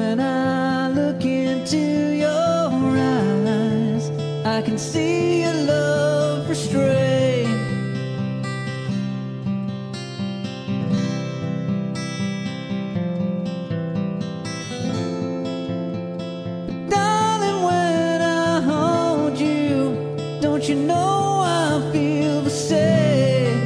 when I look into your eyes, I can see your love restrained. But darling, when I hold you, don't you know I feel the same?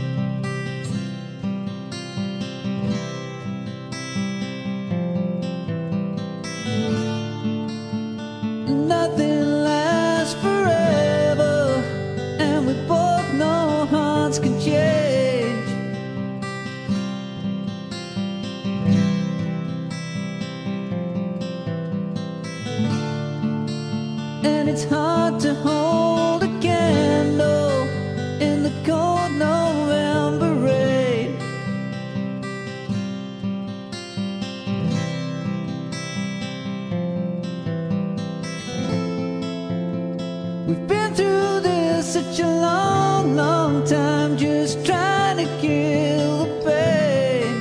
Nothing lasts forever, and we both know hearts can change. And it's hard to hold a candle in the cold November rain. We've been through this such a long, long time, just trying to kill the pain.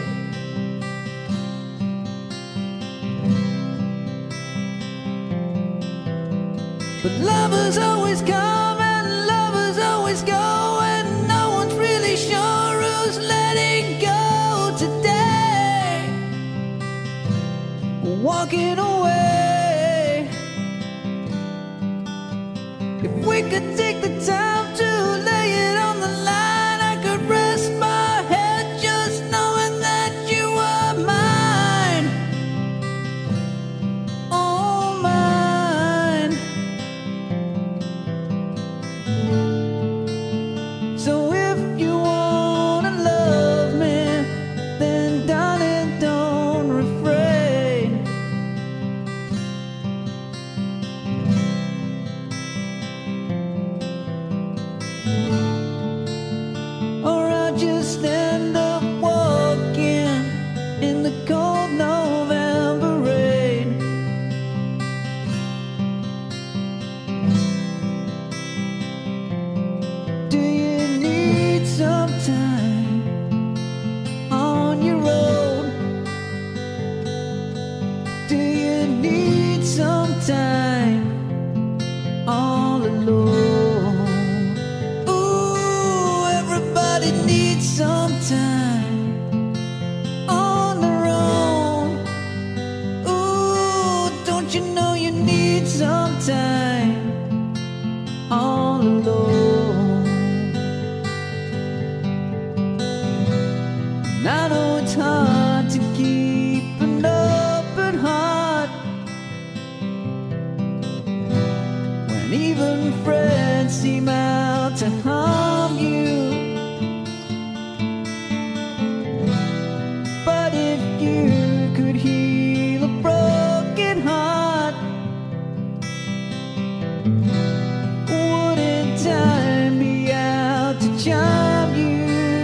But lovers always come and lovers always go, and no one's really sure who's letting go today. Walking away. If we could take the time to lay it on the line, I could rest my head just knowing that you are mine. Oh, mine. So if you wanna love me, then darling, don't refrain. Or I'll just end up walking in the cold November rain. Do you need some time on your own? Do you need some time all alone? Ooh, everybody needs some time on their own. Ooh, don't you know you need some time all alone? And I know it's hard to keep an open heart when even friends seem out to harm you. But if you could heal a broken heart, wouldn't time be out to charm you?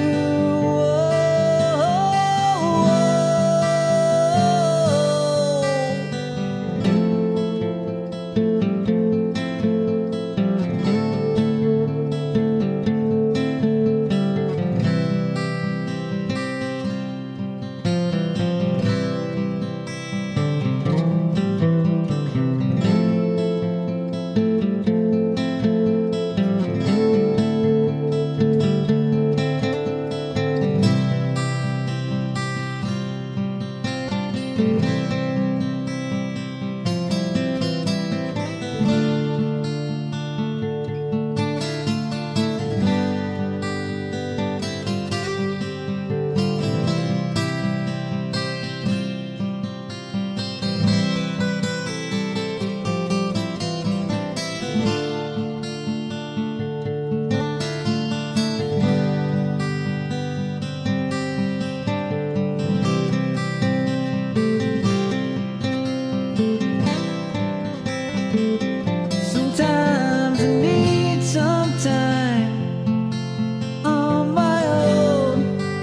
Sometimes I need some time on my own.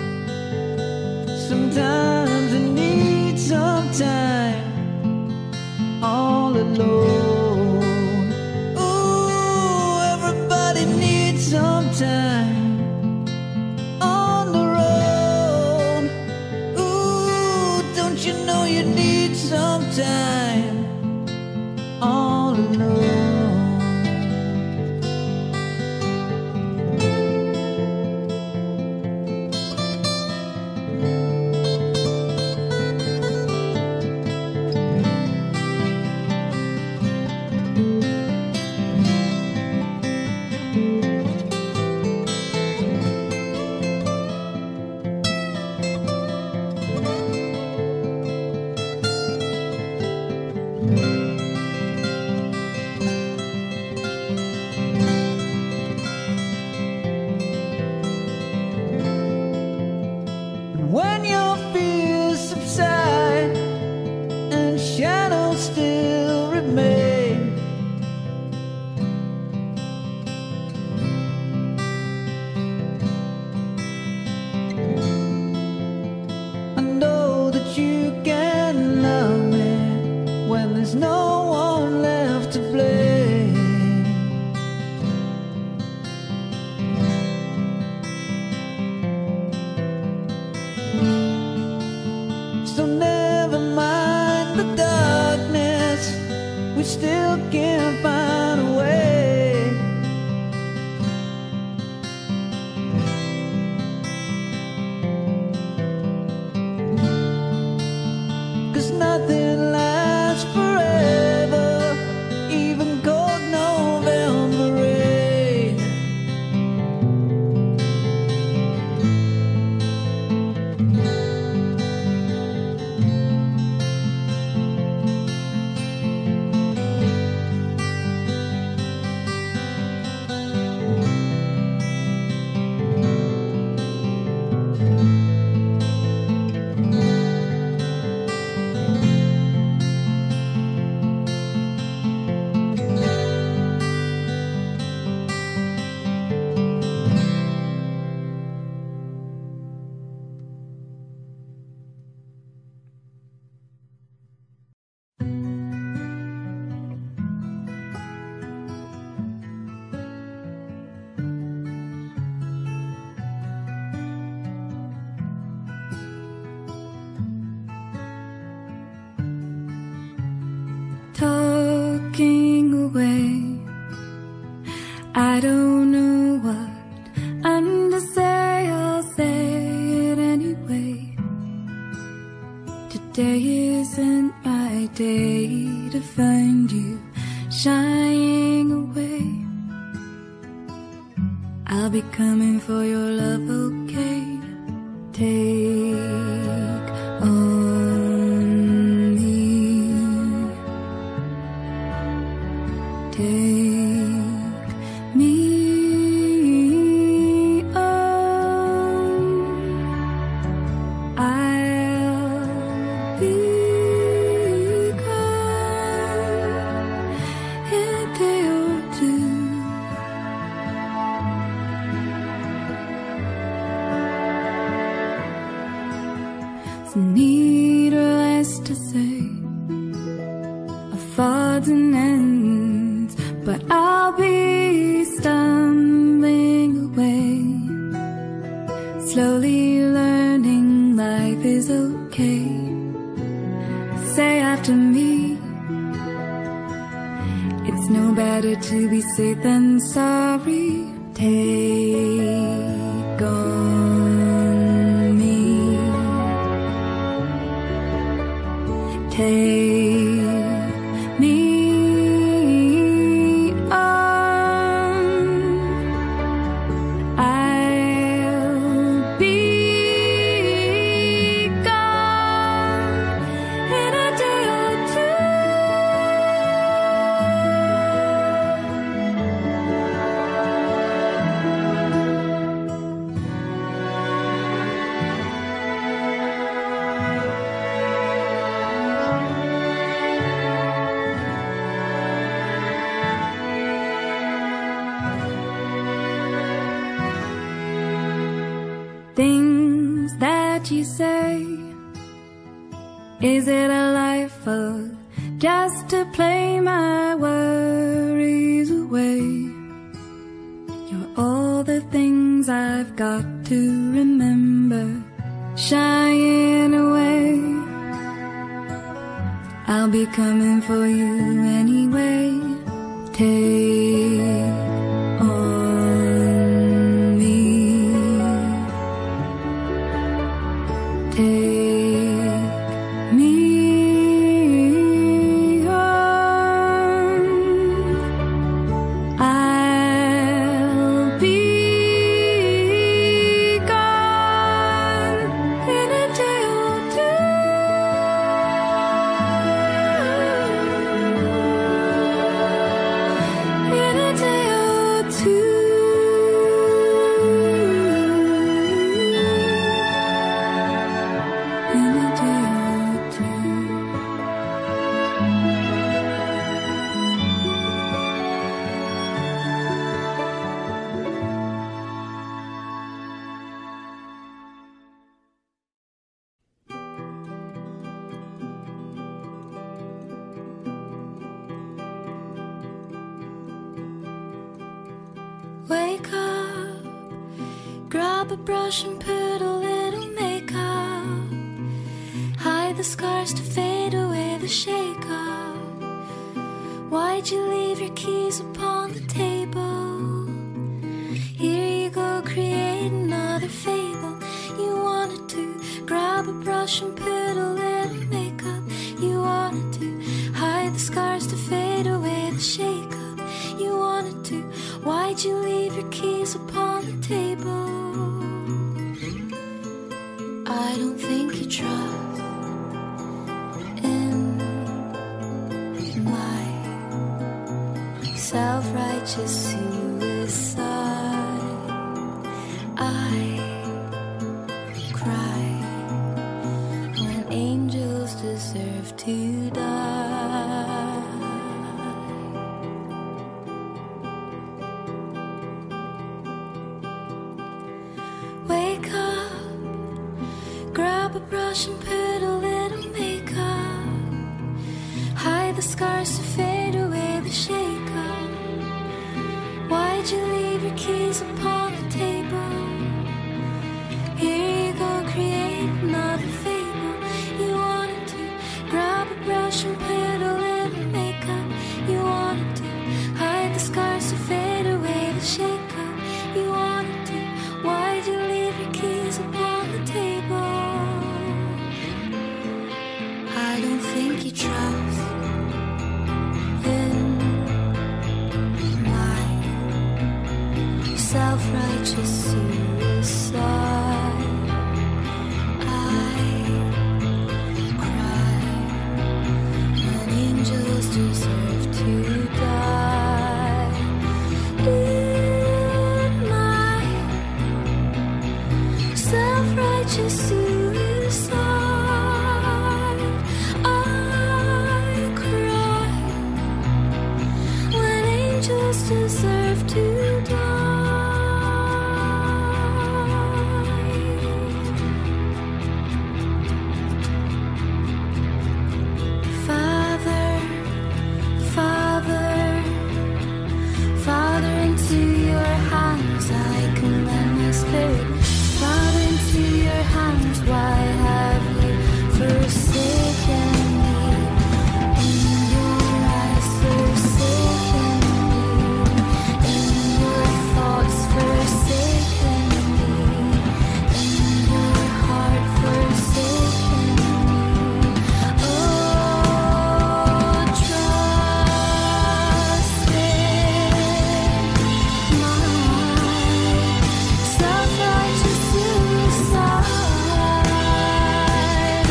Sometimes I need some time all alone. Ooh, everybody needs some time on their own. Ooh, don't you know you need some time time all alone. When your fears subside and shadows still remain, I know that you can love me when there's no one left to blame. So never mind the darkness, we still can find a way. 'Cause nothing lasts forever, even cold November rain. Talking away, I don't know what I'm to say, I'll say it anyway. Today isn't my day to find you shying away. I'll be coming for your love, okay? Take on me. Take me on. I'll be gone in a day or two. So needless to say, of odds and ends, but I'll be stumbling away, slowly learning life is okay. Say after me, it's no better to be safe than sorry. Take on me. Take me on. I'll be gone in a day or two. Things that you say, is it a life of just to play my worries away? You're all the things I've got to remember, shying away. I'll be coming for you anyway. Take on me. Take me home. I'll be gone in a day or two. In a day or two. In a day or two. Wake up, grab a brush and put a little makeup. Hide the scars to fade away the shake-up. Why'd you leave your keys upon the table? Here you go, create another fable. You wanted to grab a brush and put a little makeup. You wanted to hide the scars to fade away the shake-up. You wanted to. Why'd you leave your keys upon the table? I don't think you trust in my self-righteous suicide. I cry when angels deserve to die. Wake up, grab a brush and put a little makeup. Hide the scars to fade away the shake-up. Why'd you leave your keys upon the table? Here you go, create another fable. You wanted to grab a brush and put a little makeup. You wanted to hide the scars to fade away the shake-up. You wanted to. Why'd you leave your keys upon the table? I don't think you trust in my self-righteous suicide. I cry when angels deserve to die. In my self-righteous suicide, I cry when angels deserve to die. Father, Father, Father, into your hands I commend my spirit. Father, into your hands, why have you forsaken me? In your eyes, forsaken me. In your thoughts, forsaken me. In your heart, forsaken me. Oh, trust in my self-righteous suicide. I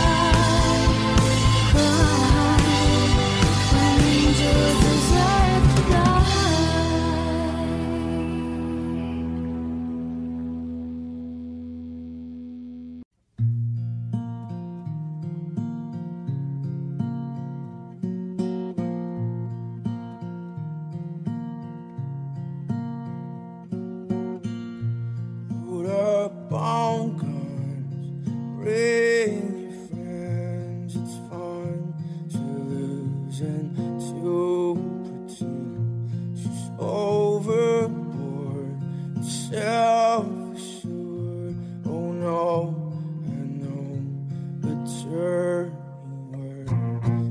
cry when angels deserve to die. Put up on guns, bring your friends. It's fun to lose and to pretend. She's overboard, self-assured. Oh no, I know the dirty word.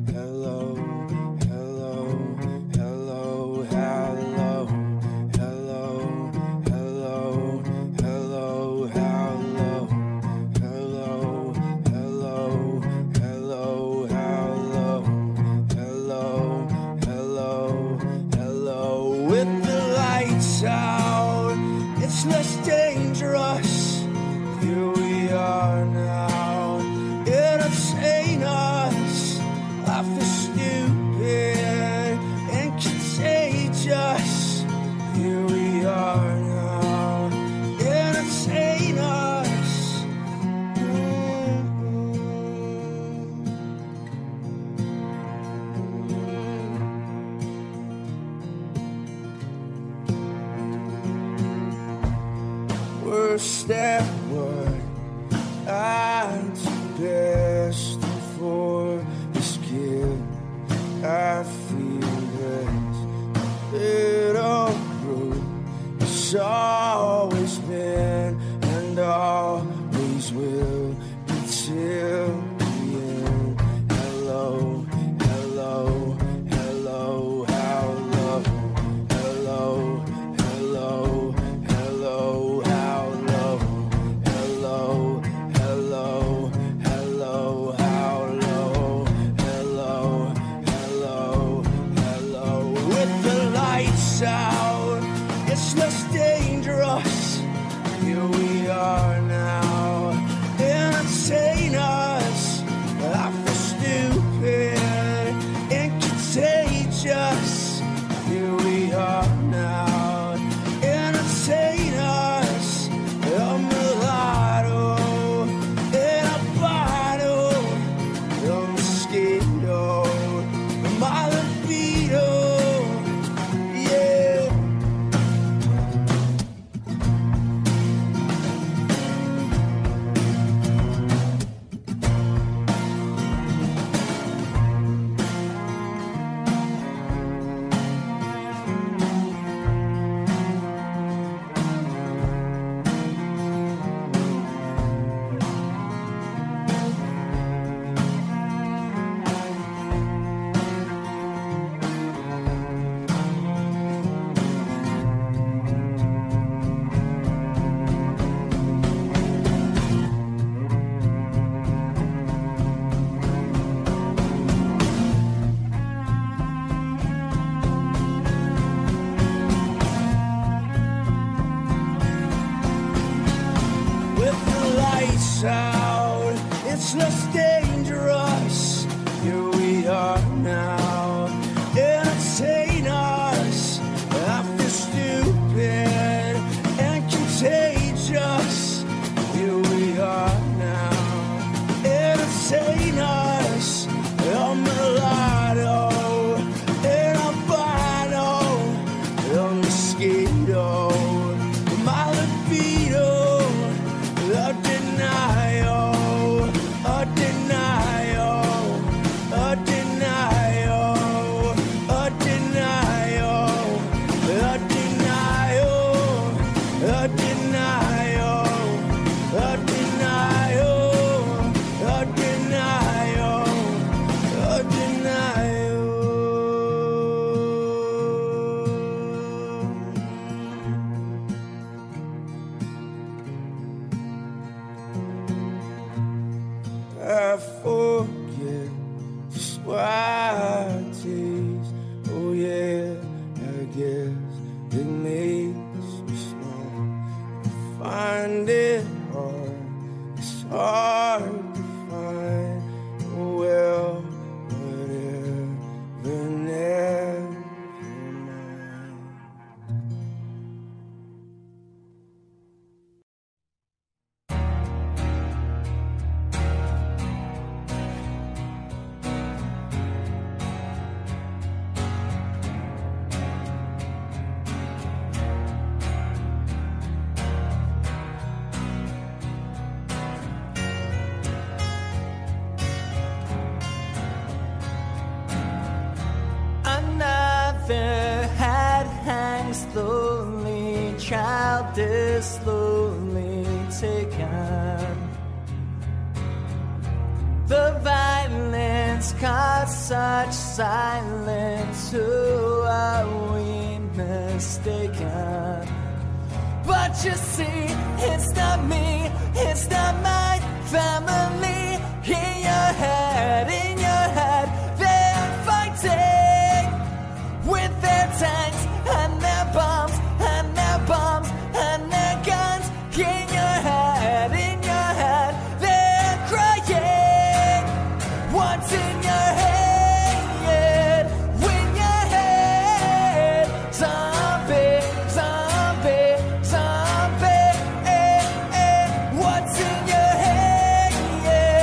step what I do best for this kid. I feel this little group. It's always been and always will until the end. Hello, hello, hello, how low. Hello, hello, hello, how low. Hello, hello, hello, how low. Hello, hello, hello. With the lights out, it's less dangerous. Here we are now, entertain us. I feel stupid and contagious. Here we are now, entertain us. A mulatto in a bottle, a mosquito, my libido, yeah. With the lights out, it's less dangerous. Here we are now, entertain us. I feel stupid and contagious. Here we are now, entertain us. A mulatto in a bottle, a mosquito, my libido. A denial, a denial, a denial, a denial, a denial, a denial, a denial, a denial, a denial. I forget just why I taste. Oh yeah, I guess it makes me smile. I find it hard, it's hard to find. Oh well, whatever, never mind. Another hat hangs slowly, child is slowly taken. The violence caused such silence. Who are we mistaken? But you see, it's not me, it's not my family. In your head, they're fighting with their tanks and their bombs and their bombs and their guns. In your head, they're crying. What's in your head? In your head, zombie, zombie, zombie. What's in your head?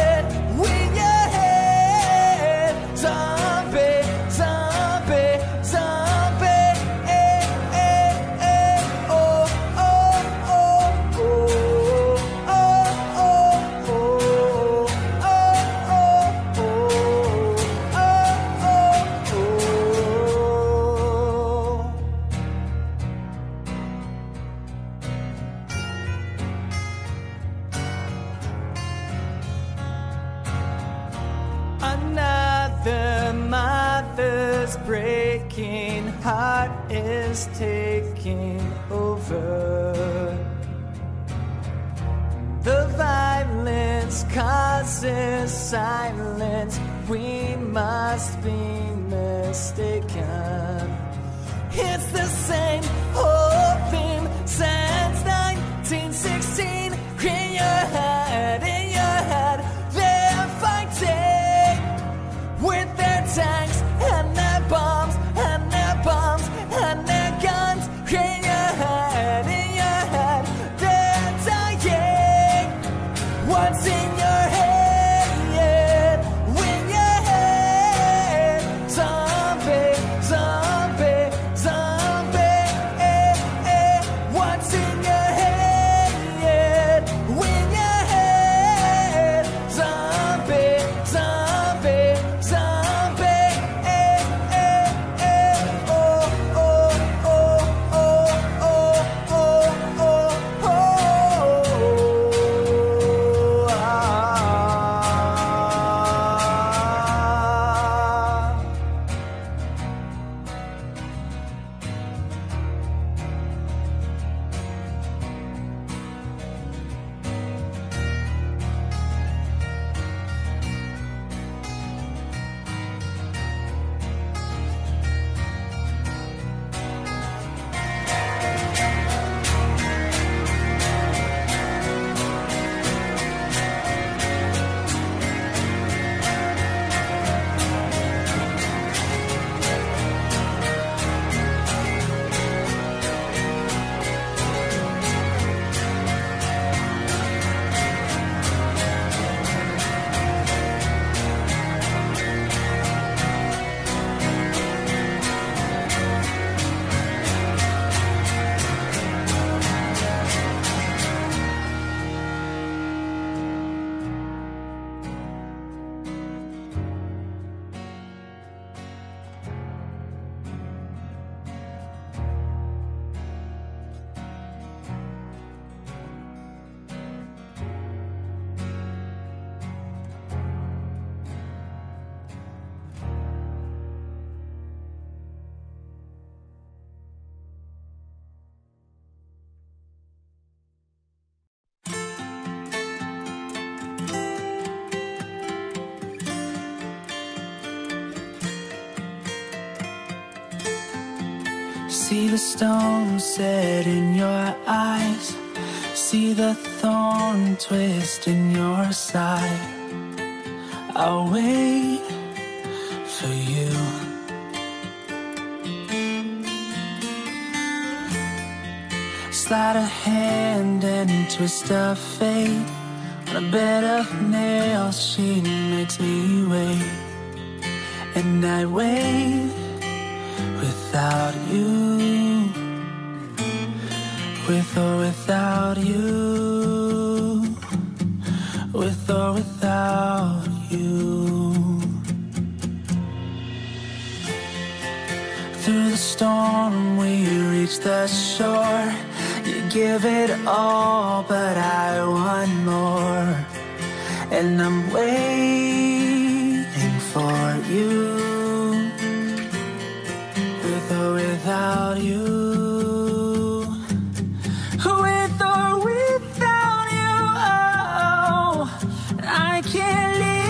Another mother's breaking heart is taking over. The violence causes silence. We must be mistaken. It's the same old theme since 1916. In your head, they're fighting with their tanks and their bombs and their bombs and their guns. In your head, they're dying. What's in your head? When your head, zombie, zombie, zombie. What's in your head? When your head, zombie, zombie, zombie. Oh, oh, oh, oh, oh, oh, oh, oh, ah. See the stone set in your eyes. See the thorn twist in your side. I'll wait for you. Slide a hand and twist of fate. On a bed of nails she makes me wait. And I wait without you, with or without you, with or without you. Through the storm we reach the shore. You give it all, but I want more. And I'm waiting for you, with or without you, with or without you. Oh, I can't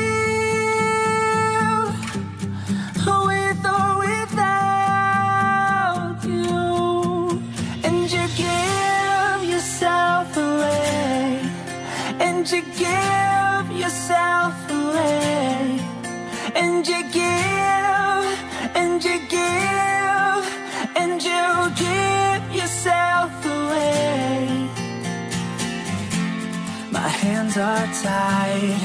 live with or without you. And you give yourself away, and you give yourself away, and you give, and you give, and you give yourself away. My hands are tied,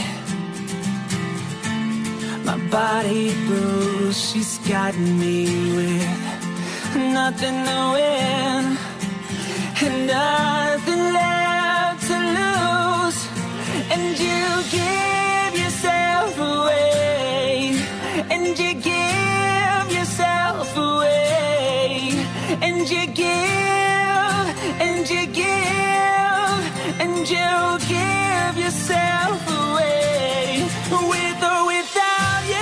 my body bruised. She's got me with nothing to win and nothing left to lose. And you give yourself away, and you give yourself away, and you give, and you give, and you give yourself away, with or without you.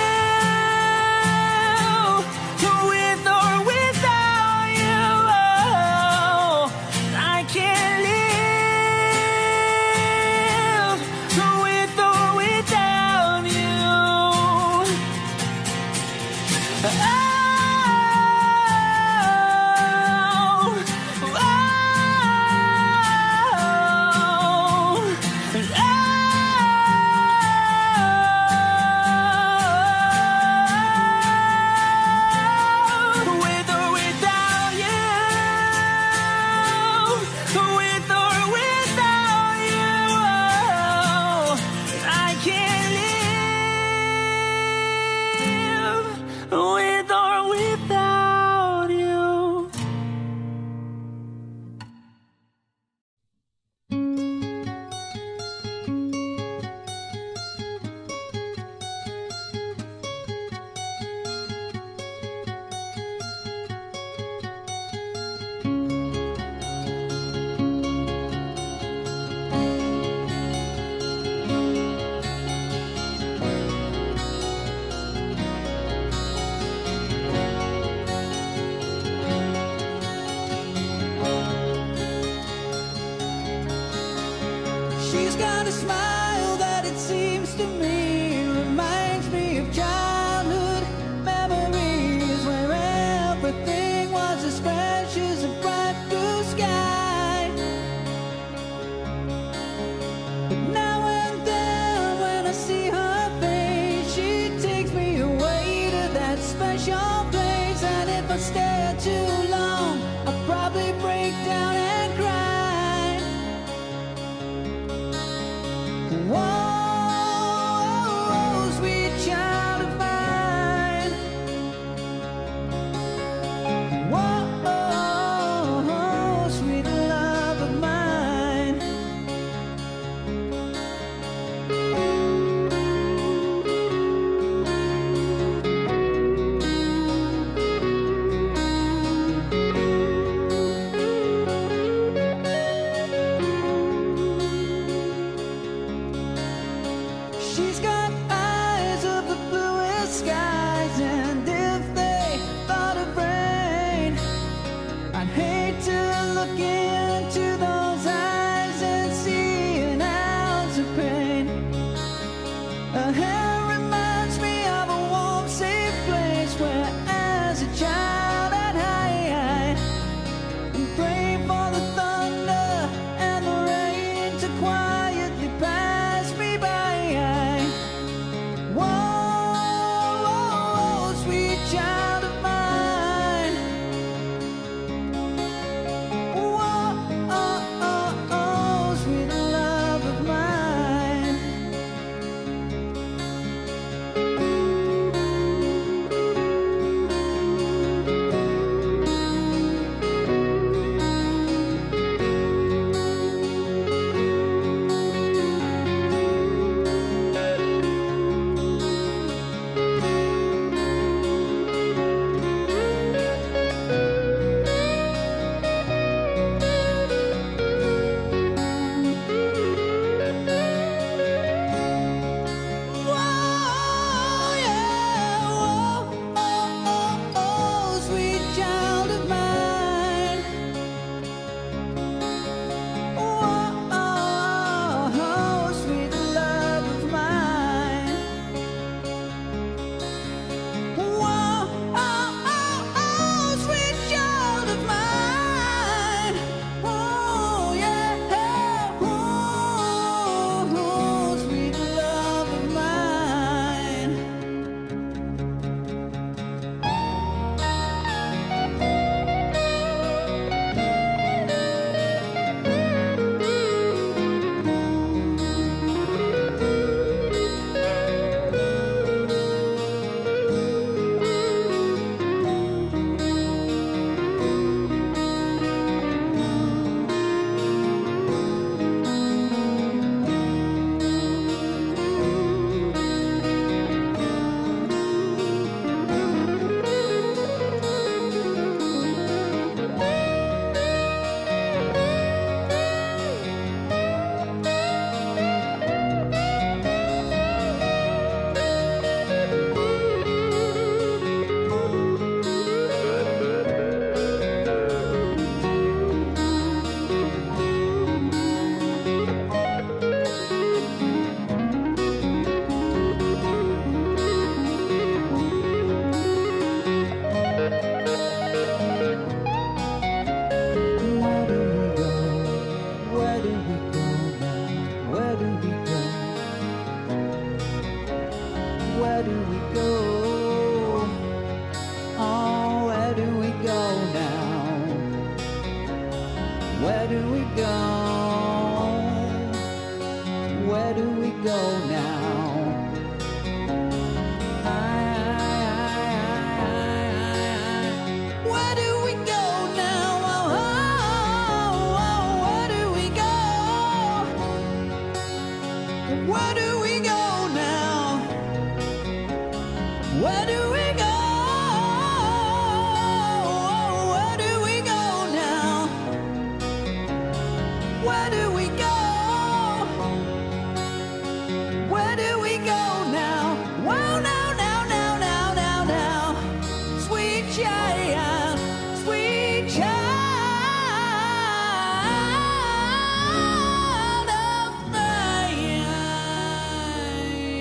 to me reminds me of childhood memories where everything was as fresh as a bright blue sky. But now and then when I see her face, she takes me away to that special place. And if I stare too long, I'll probably break down and cry. Whoa, sweet child of mine. Whoa, sweet love of mine. She's got eyes of the bluest skies, and if they thought of rain, I'd hate to look into those eyes and see an ounce of pain. Her hair reminds me of a warm, safe place where, as a child, I'd hide and pray for the thunder and the rain to quietly pass me by. Whoa, sweet child of mine. Whoa, sweet love of mine. Whoa, yeah, whoa, sweet child of mine. Whoa, sweet love of mine. Whoa, sweet child of mine. Oh, yeah, sweet love of mine. Where do we go now? Where do we go? Where do we go? Oh, where do we go now? Where do we go? Where do we go now? Where do we go now? Where do we go? Where do we go now? Where do we go? Where do we go now? Where do we go? Where do we go now? Wow, now, sweet child, sweet child of mine.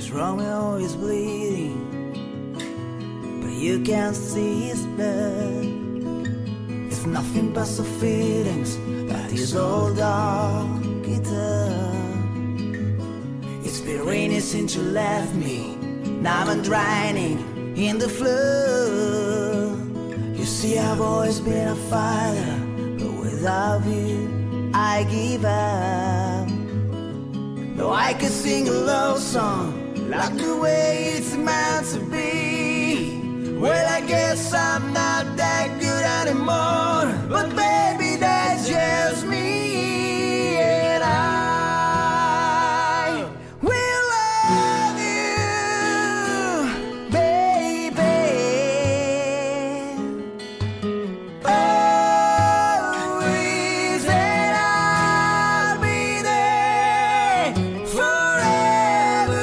Romeo is bleeding, but you can't see his blood. It's nothing but the feelings that his old dog guitar. It's been raining since you left me. Now I'm drowning in the flood. You see, I've always been a fighter, but without you, I give up. No, I could sing a love song like the way it's meant to be. Well, I guess I'm not that good anymore, but baby, that's just me, and I will love you, baby. Always, and I'll be there forever.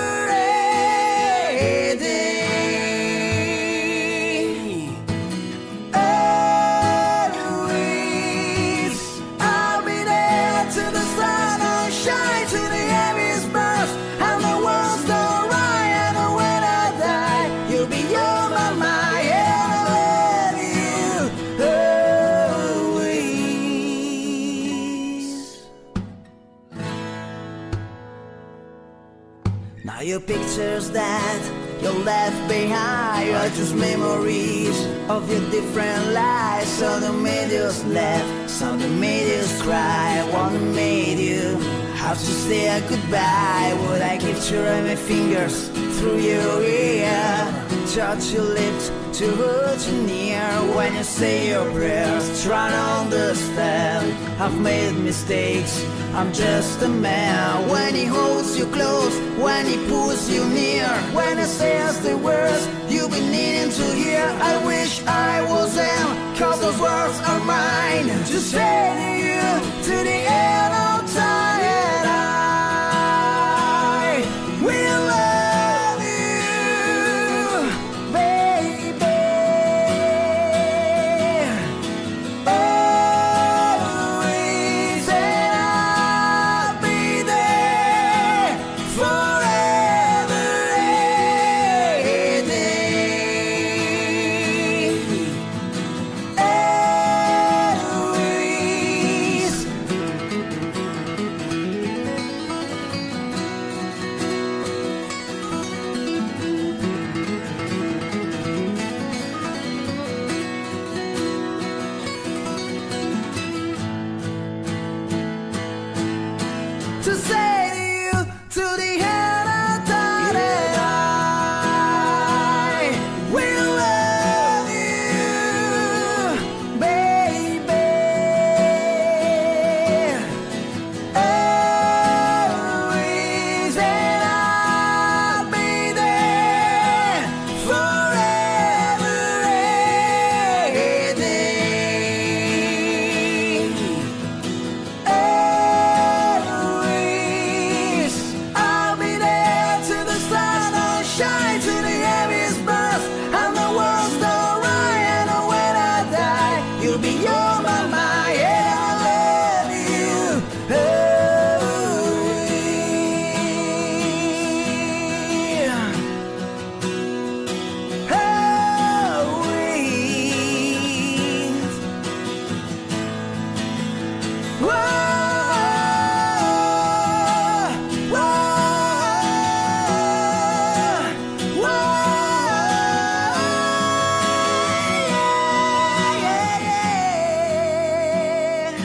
Now your pictures that you left behind are just memories of your different lives. Some that made us laugh, some that made us cry, one that made you have to say a goodbye. Would I give to run my fingers through your ear, touch your lips to hold you near when you say your prayers? Try to understand, I've made mistakes, I'm just a man. When he holds you close, when he pulls you near, when he says the words you've been needing to hear, I wish I was him, cause those words are mine to say to you to the end of time. And I will love you, baby. Always, and I'll be there forever and to say to you to the end of time that I will love you, baby. Always, and I'll be there forever and always, I'll be there till the sun don't shine, till the heaviest burst and the world's don't right. And when I die, you'll be on my mind, and I love you always. Whoa, whoa, whoa, yeah, yeah, yeah.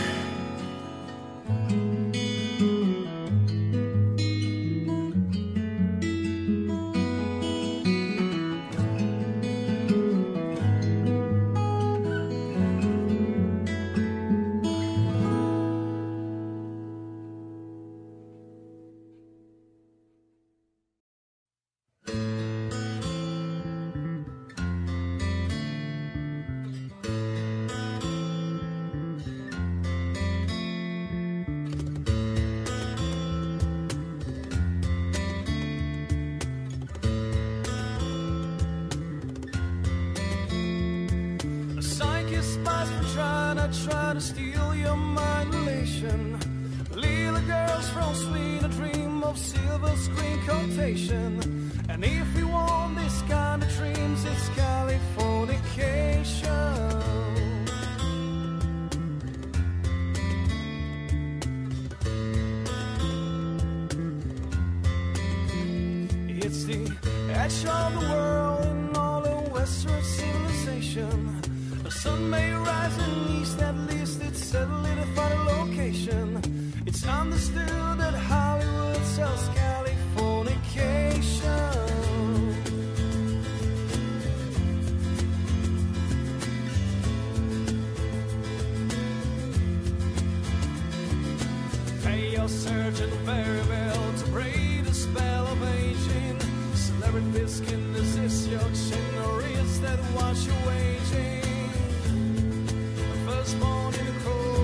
A psychist spies for trying to steal your mind elation. Little girls from Sweden dream of silver screen quotation. And if we want this kind of dreams, it's Californication. It's the edge of the world in all of Western civilization. The sun may rise in the east, at least it's settled in a final location. It's understood that Hollywood sells Californication. Pay your surgeon very well to break the spell of aging. Celebrities can resist your chin, or is that what you're waging? Firstborn in the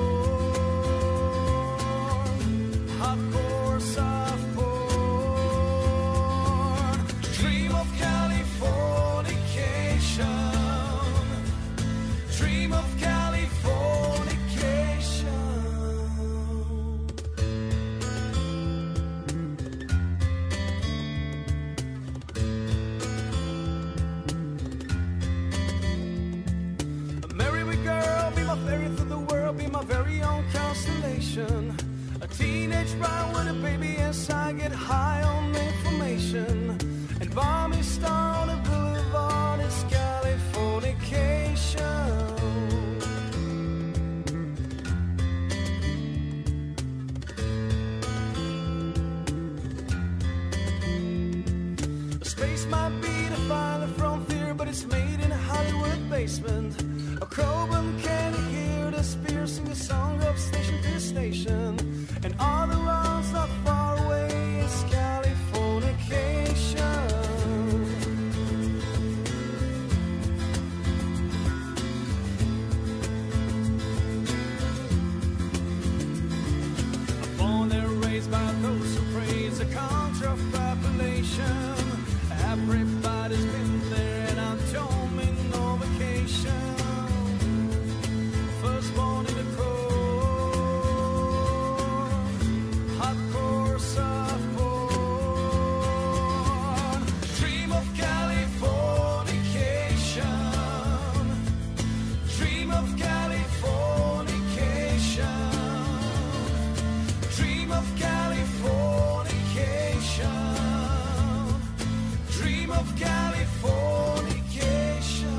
cold, hardcore soft porn. Dream of Californication. Dream of Californication. Ferry through the world, be my very own constellation. A teenage bride with a baby as I get high on information. And balmy star on the boulevard, it's Californication. Space might be the final frontier, but it's made in a Hollywood basement. A Coben can hear the spear sing a song of station to station. And all the roads not far away is Californication. Born and raised by those who praise the contrafabulation. Everybody's been there and I'm told me no vacation. Firstborn in the cold, hardcore soft porn. Dream of Californication. Dream of Californication. Dream of Californication. Dream of Californication.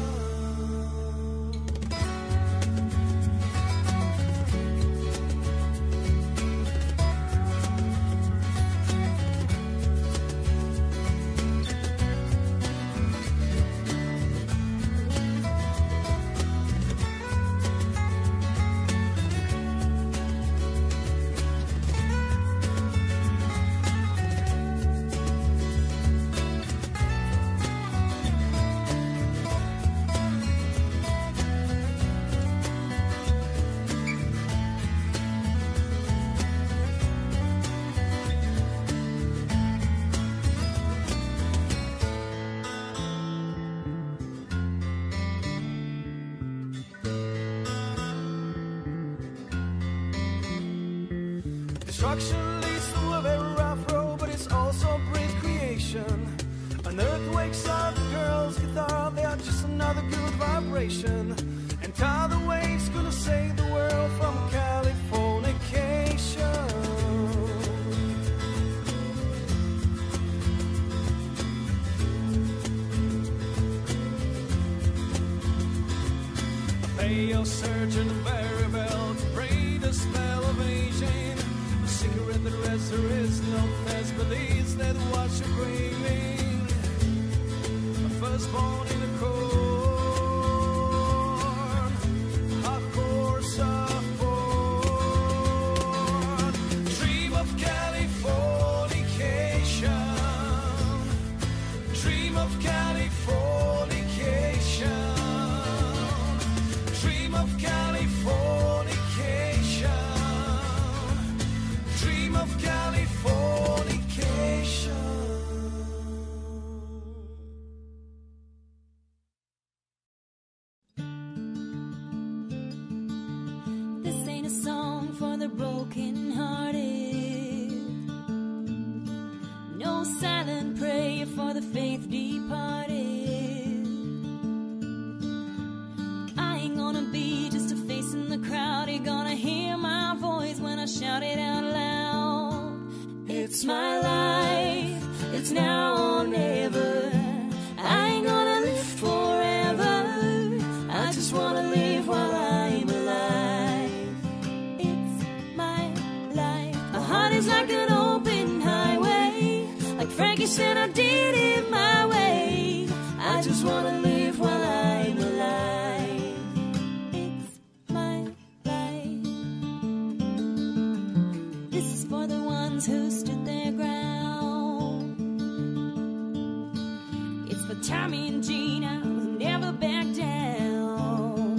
Destruction leads to a very rough road, but it's also great creation. An earthquake's of the girl's guitar, they are just another good vibration. And tidal waves gonna save the world from Californication. Pay your surgeon very well to break the spell of aging. The cigarette that rests there is no test, but is that what you're craving? A firstborn in the corn, hardcore soft porn. Dream of Californication. Dream of Californication. Dream of Californication. Dream of Californication. shout it out loud. It's my life, it's now or never. I ain't gonna live forever. I just wanna live while I'm alive. It's my life. My heart is like an open highway. Like Frankie said, I did it my way. I just wanna live while I'm alive. It's my life. This is for the ones who stood their ground. It's for Tommy and Gina who never back down.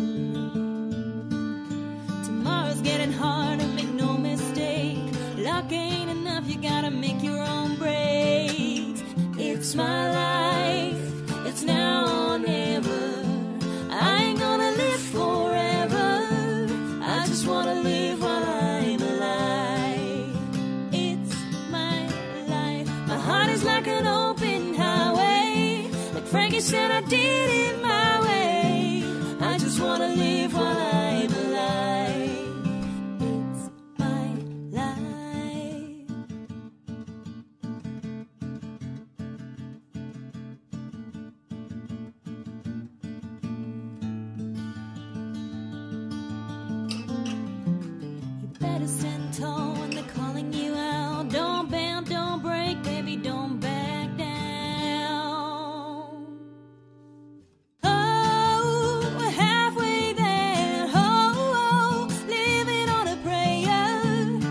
Tomorrow's getting harder, make no mistake. Luck ain't enough, you gotta make your own breaks. It's my life, it's now or never. I ain't gonna live forever. I just wanna live while I'm alive. It's my life. My heart is like an open highway. Like Frankie said, I did it my way. I just wanna live while I'm alive. It's my life. You better stand tall when they're calling you out. Don't bend, don't break, baby, don't back down. Oh, we're halfway there. Oh, living on a prayer.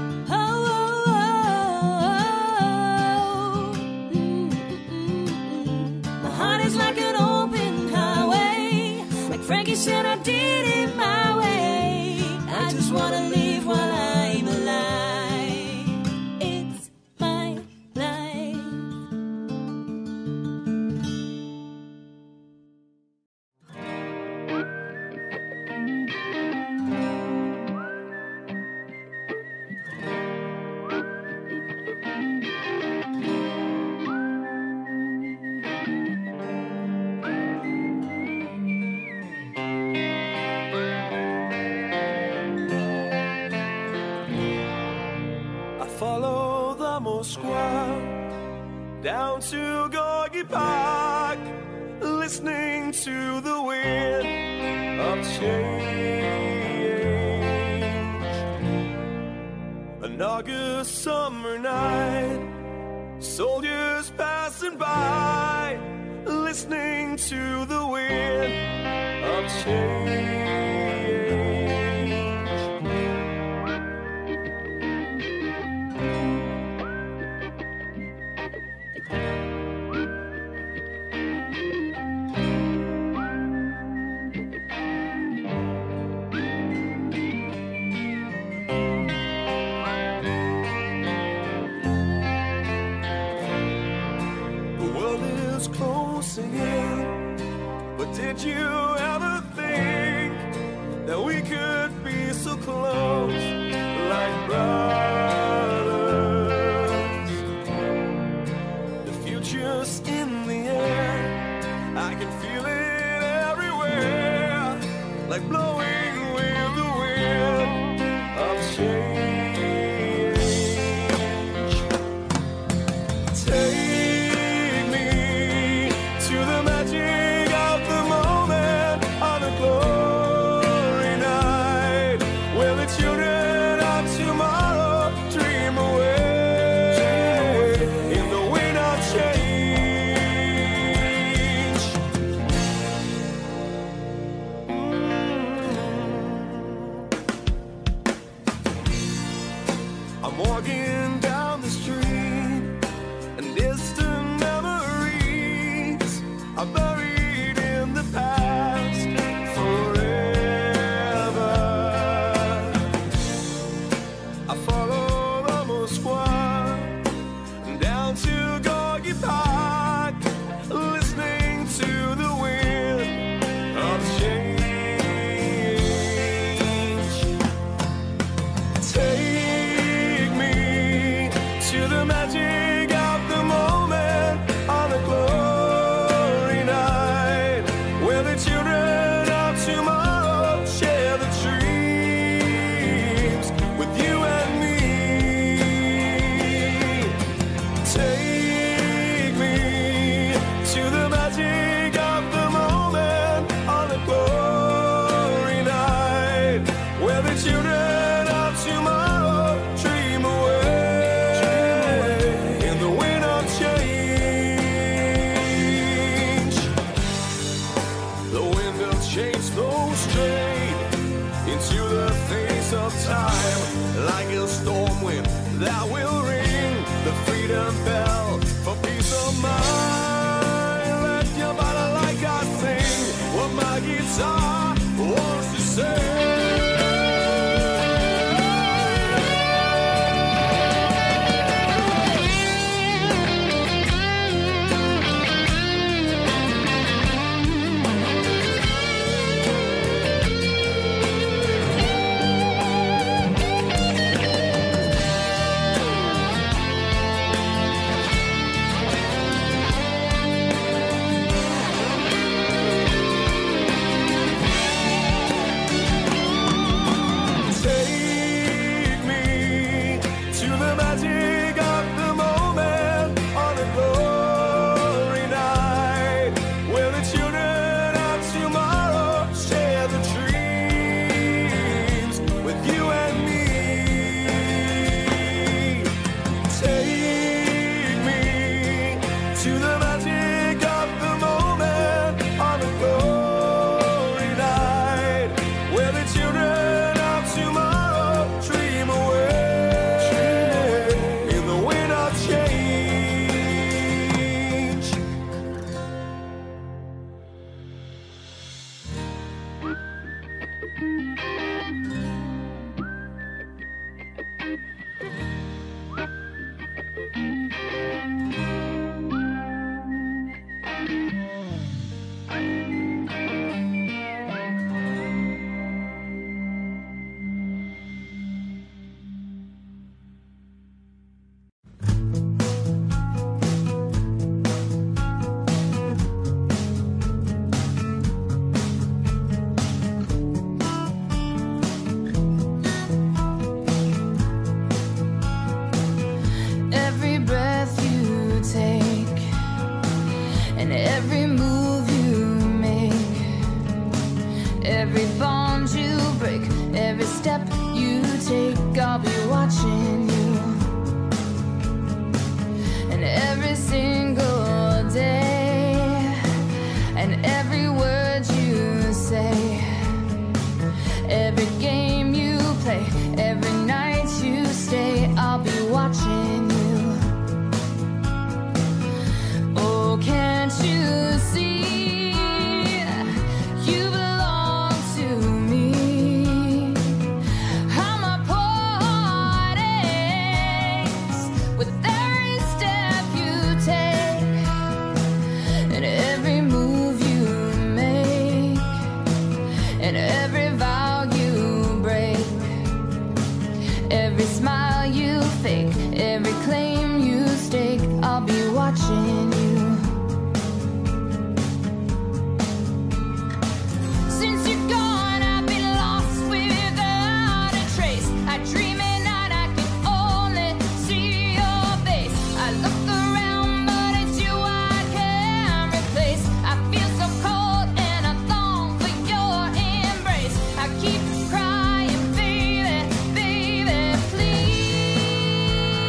My heart is like an open highway. Like Frankie said, I did it my way. I just wanna live while I'm alive. It's my life. I follow the Moskwa down to Gorky Park, listening to the wind of change. An August summer night, soldiers passing by, listening to the wind of change. The world is closing in, but did you ever think that we could be so close, like brothers? The future's in the air, I can feel it everywhere, like blowing with the wind of change. Take me to the magic of the moment on a glory night, where the children of tomorrow dream away in the wind of change. I'm walking down the street, and distant memories are buried in the past forever. I follow the Moskwa down to Gorky Park, listening to the wind of change. Take me like a storm wind that will ring the freedom bell for peace of mind. Let your body like I sing what my guitar wants to say. Keep crying, baby, baby, please.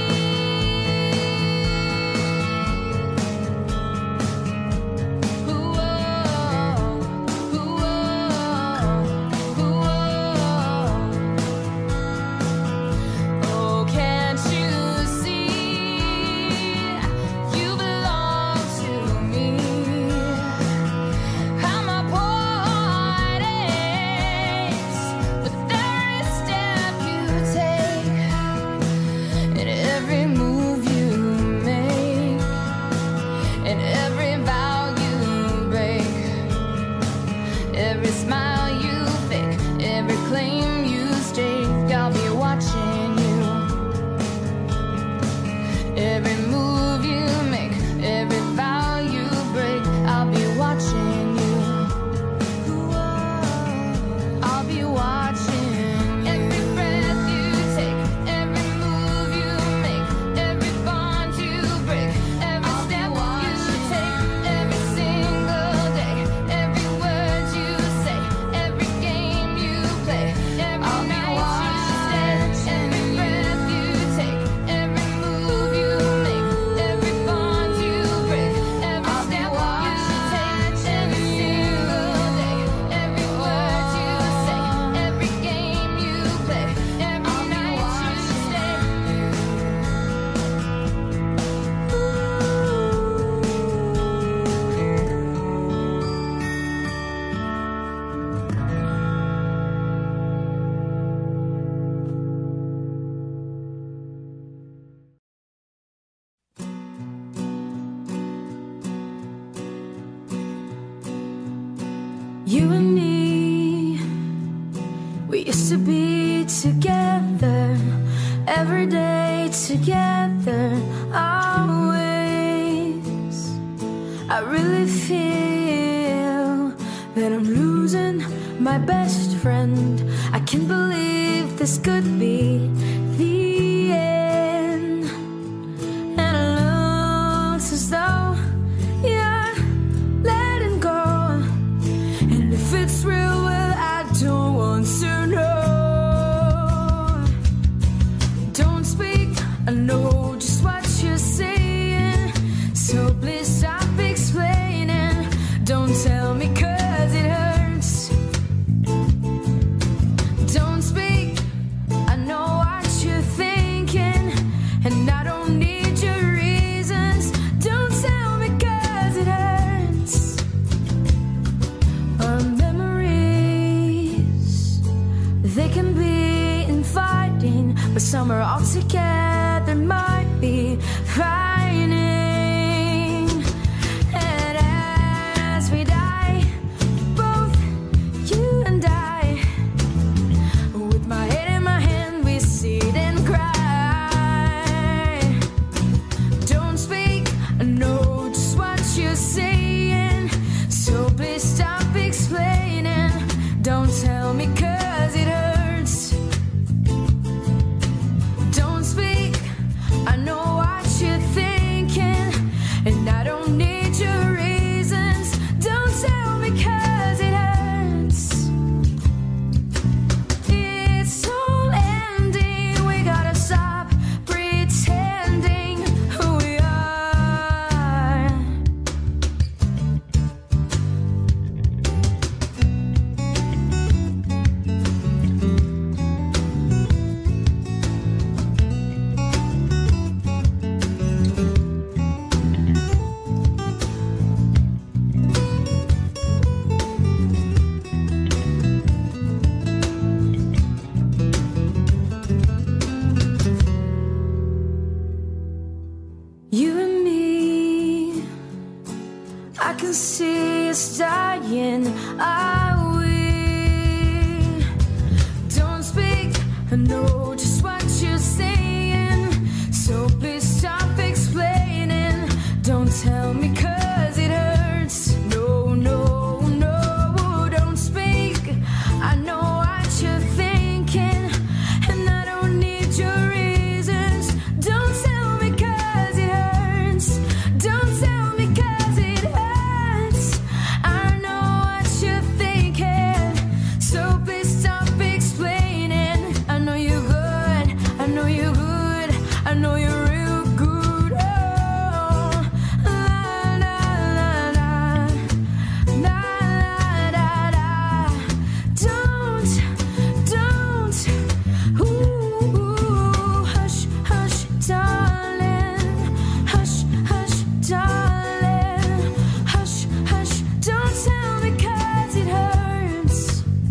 You and me, we used to be together, every day together, always. I really feel that I'm losing my best friend. I can't believe this could be the end. And it looks as though you're letting go. And if it's real, well, I don't want to know. Don't speak, I know just what you're saying, so please stop explaining. Don't tell me 'cause it hurts. Don't speak, I know what you're thinking, and I don't need your reasons. Don't tell me 'cause it hurts. Our memories, they can be inviting, but some are all together might be frightening. And as we die, both you and I, with my head in my hand, we sit and cry. Don't speak, I know just what you're saying, so please stop explaining. Don't tell me 'cause it hurts. Don't speak, I know what you're thinking, and I don't need your reasons. Don't tell me 'cause it hurts. It's all ending, we gotta stop pretending who we are. You and me, I can see us dying, are we? Don't speak, I know just what you're saying, so please stop explaining. Don't tell me 'cause it hurts. No, no, no, don't speak, I know what you're thinking, and I don't need your reasons. Don't tell me 'cause it hurts. Don't tell me 'cause it hurts. I know what you're thinking, so please stop explaining. I know you're good, I know you're good, I know you're real good. Oh, la la la la, la la la la. Don't, ooh, hush, hush, darling, hush, hush, darling, hush, hush. Don't tell me 'cause it hurts.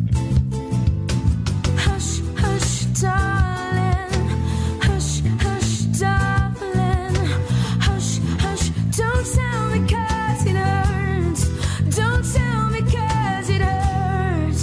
Hush, hush, darling, hush, hush, darling, hush, hush. Don't tell me 'cause it hurts. Don't tell me 'cause it hurts.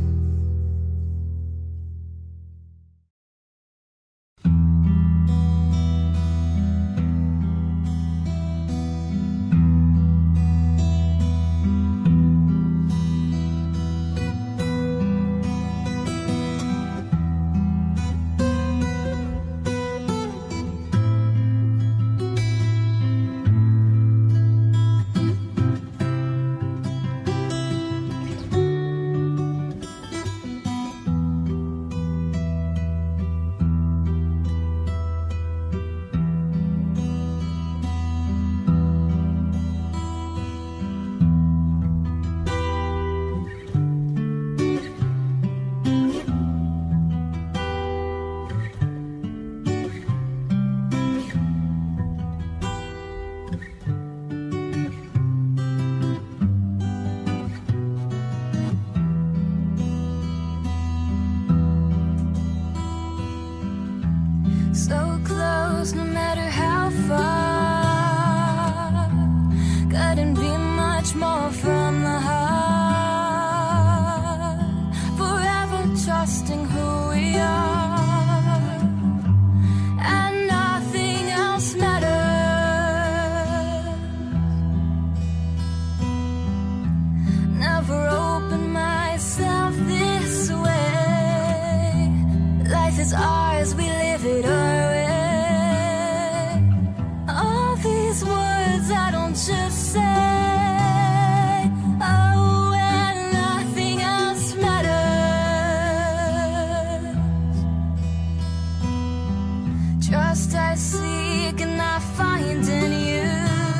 So close, no matter how far. Couldn't be much more from the heart. ours, we live it our way. All these words I don't just say. Oh, and nothing else matters. Trust I seek and I find in you.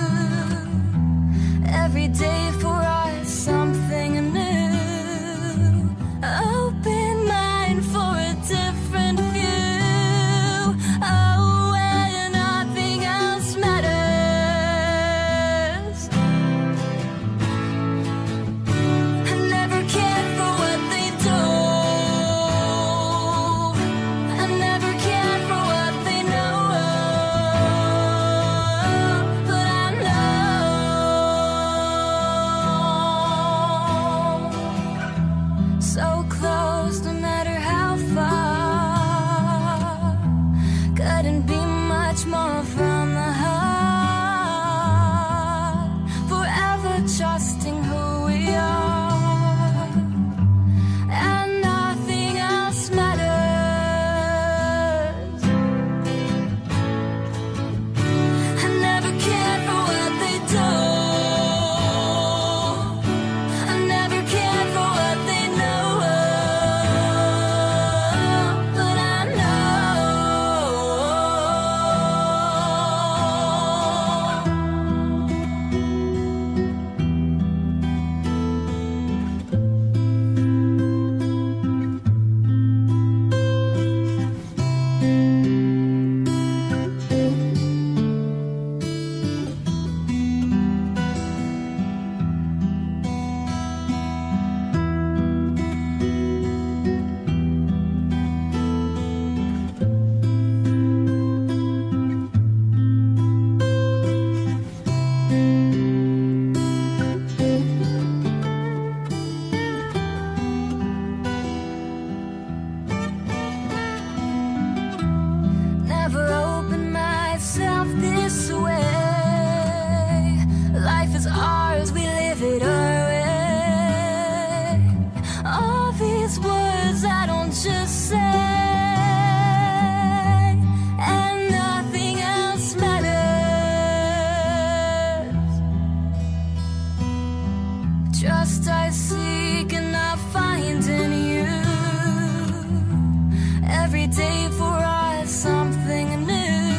Every day for us something new. Open mind for a different view. Oh, and nothing else matters. I never cared for what they do. I never cared for what they know. But I know. So close, no matter how far. Couldn't be much more from the heart. Forever trusting who we are. And nothing else matters. I never cared for what they do. I never cared for what they know. But I never opened myself this way. Life is ours, we live it our way. All these words I don't just say. And nothing else matters. Trust I seek and I find in you. Every day for us something new.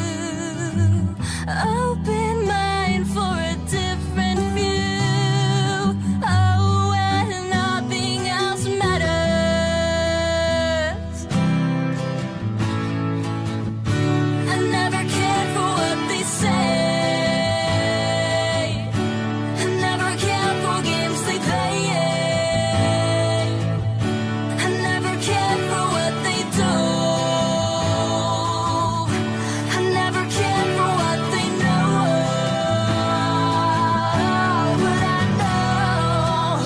Open mind for a different view. Oh, and nothing else matters. I never cared for what they say. I never cared for games they play. I never cared for what they do. I never cared for what they know. But I know.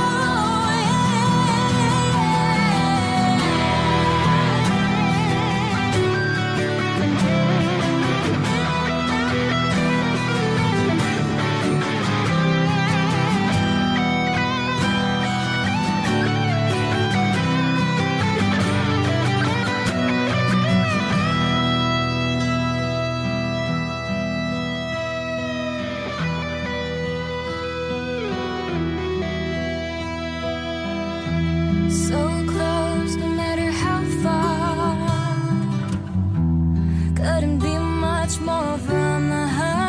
So close, no matter how far. Couldn't be much more from the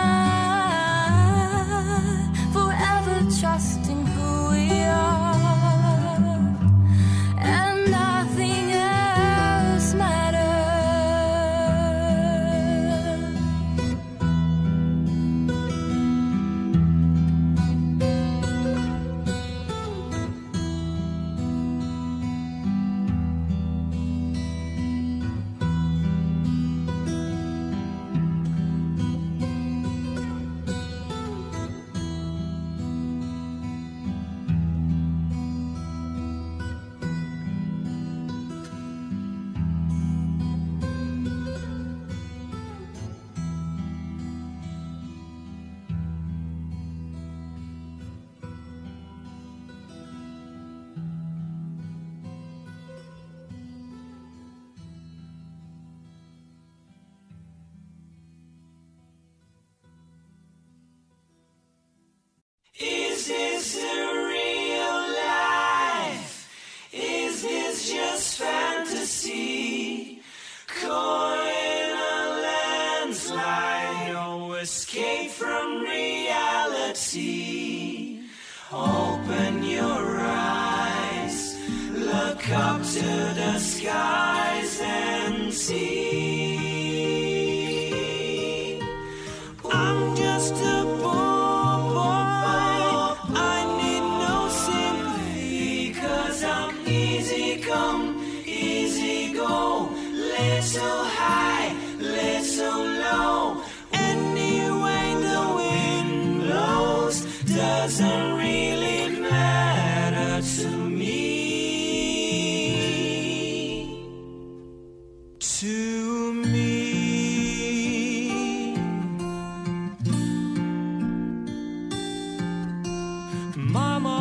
heart. Forever trusting who we are. And nothing else matters. escape from reality. Open your eyes, look up to the skies and see. I'm just a poor boy, I need no sympathy, 'cause I'm easy come, easy go, little high, little low. Anyway the wind blows doesn't really matter to me. To me. Mama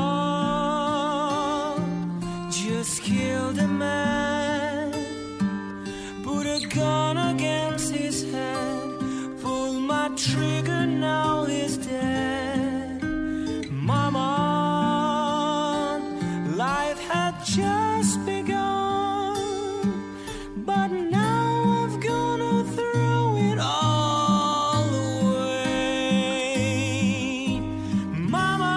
just killed a man, put a gun against his head, pulled my trigger, now he's dead. Mama, life had just begun, but now I've gonna throw it all away. Mama,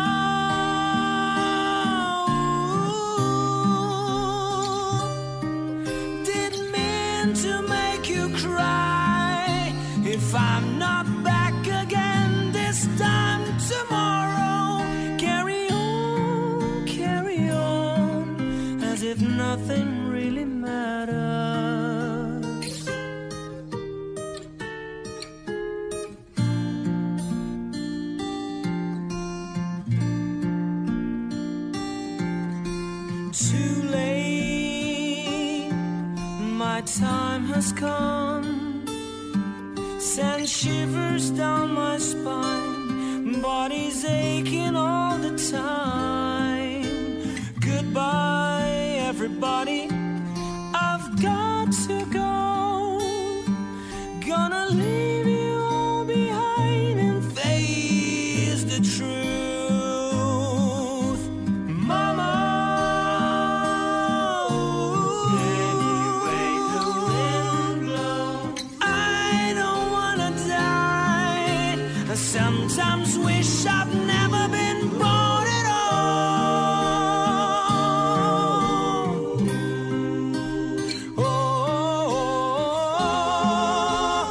didn't mean to make you cry. If I'm not back again this time tomorrow, carry on, as if nothing really matters. Too late, my time has come, send shivers down my spine, body's aching all the time. Goodbye, everybody, I've got to go. Gonna leave you all behind and face the truth. Mama, anyway the wind blows, I don't wanna die. I sometimes wish I've never been born at all. Oh,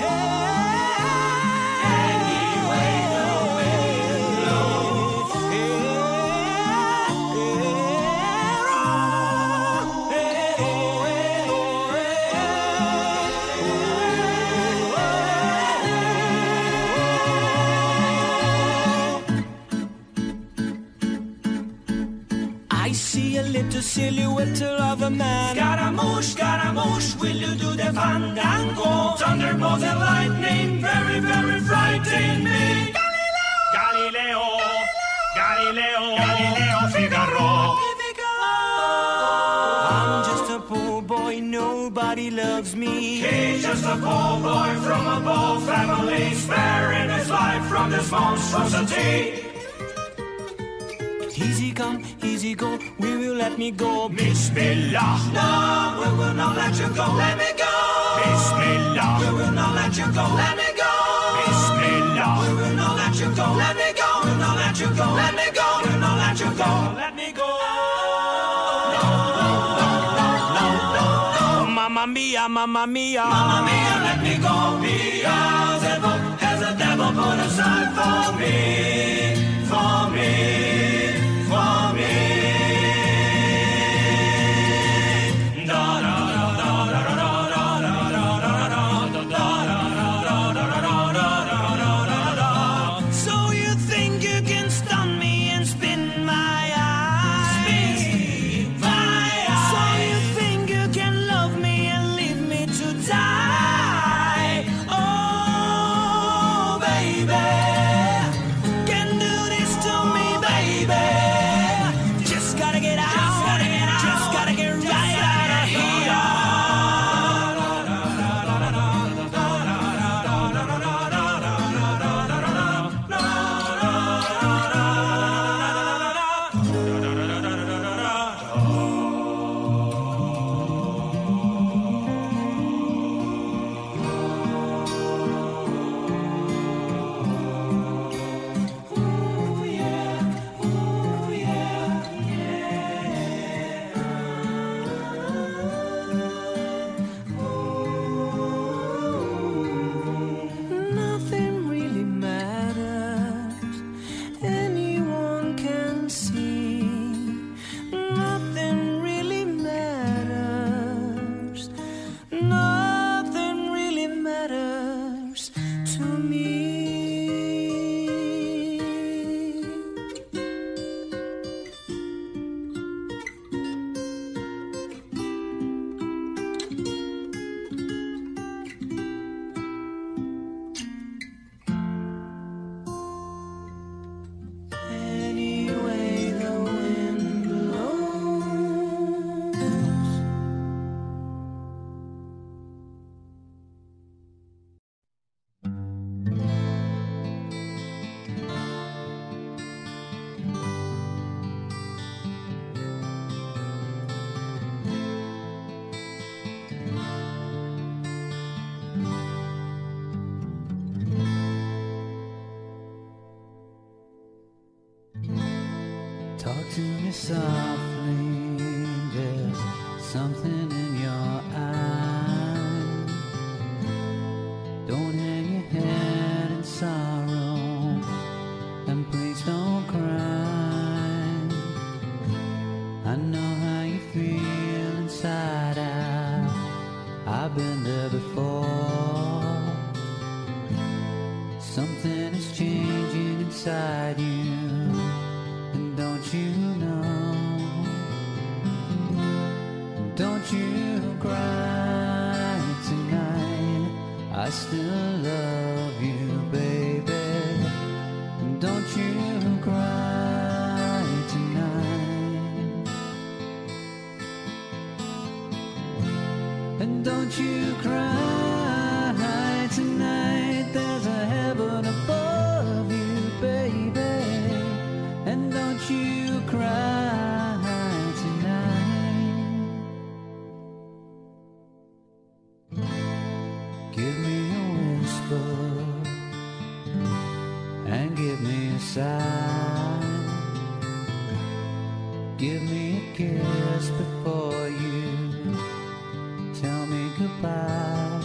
hey. Anyway the wind blows, I see a little silhouette of a man. Scaramouche, will you do the fandango? Thunderbolt and lightning, very, very frightening me. Galileo, Figaro. I'm just a poor boy, nobody loves me. He's just a poor boy from a poor family, sparing his life from this monstrosity. Easy come, easy go, will you let me go? Bismillah. No, we will not let you go, let me go. Bismillah. We will not let you go, let me go. Bismillah. We will not let you go, let me go. We will not let you go, let me go. We will not let you go, let me go. Mamma mia, mamma mia, mamma mia, let me go. Beelzebub has a devil put aside for me, for me, for me. Da da da da da da da da da da da. So you think you can stun me and spin my eyes? Spin my eyes. So you think you can love me and leave me to die? Oh, baby, can do this to me, baby. to me softly, there's something in your eyes. Don't hang your head in sorrow, and please don't cry. I know how you feel inside out, I've been there before. Something is changing inside you, and don't you know? Don't you cry tonight, I still love you, baby. Don't you cry tonight. And don't you cry tonight, there's a heaven above you, baby. And don't you cry tonight. Give me a whisper and give me a sigh. Give me a kiss before you tell me goodbye.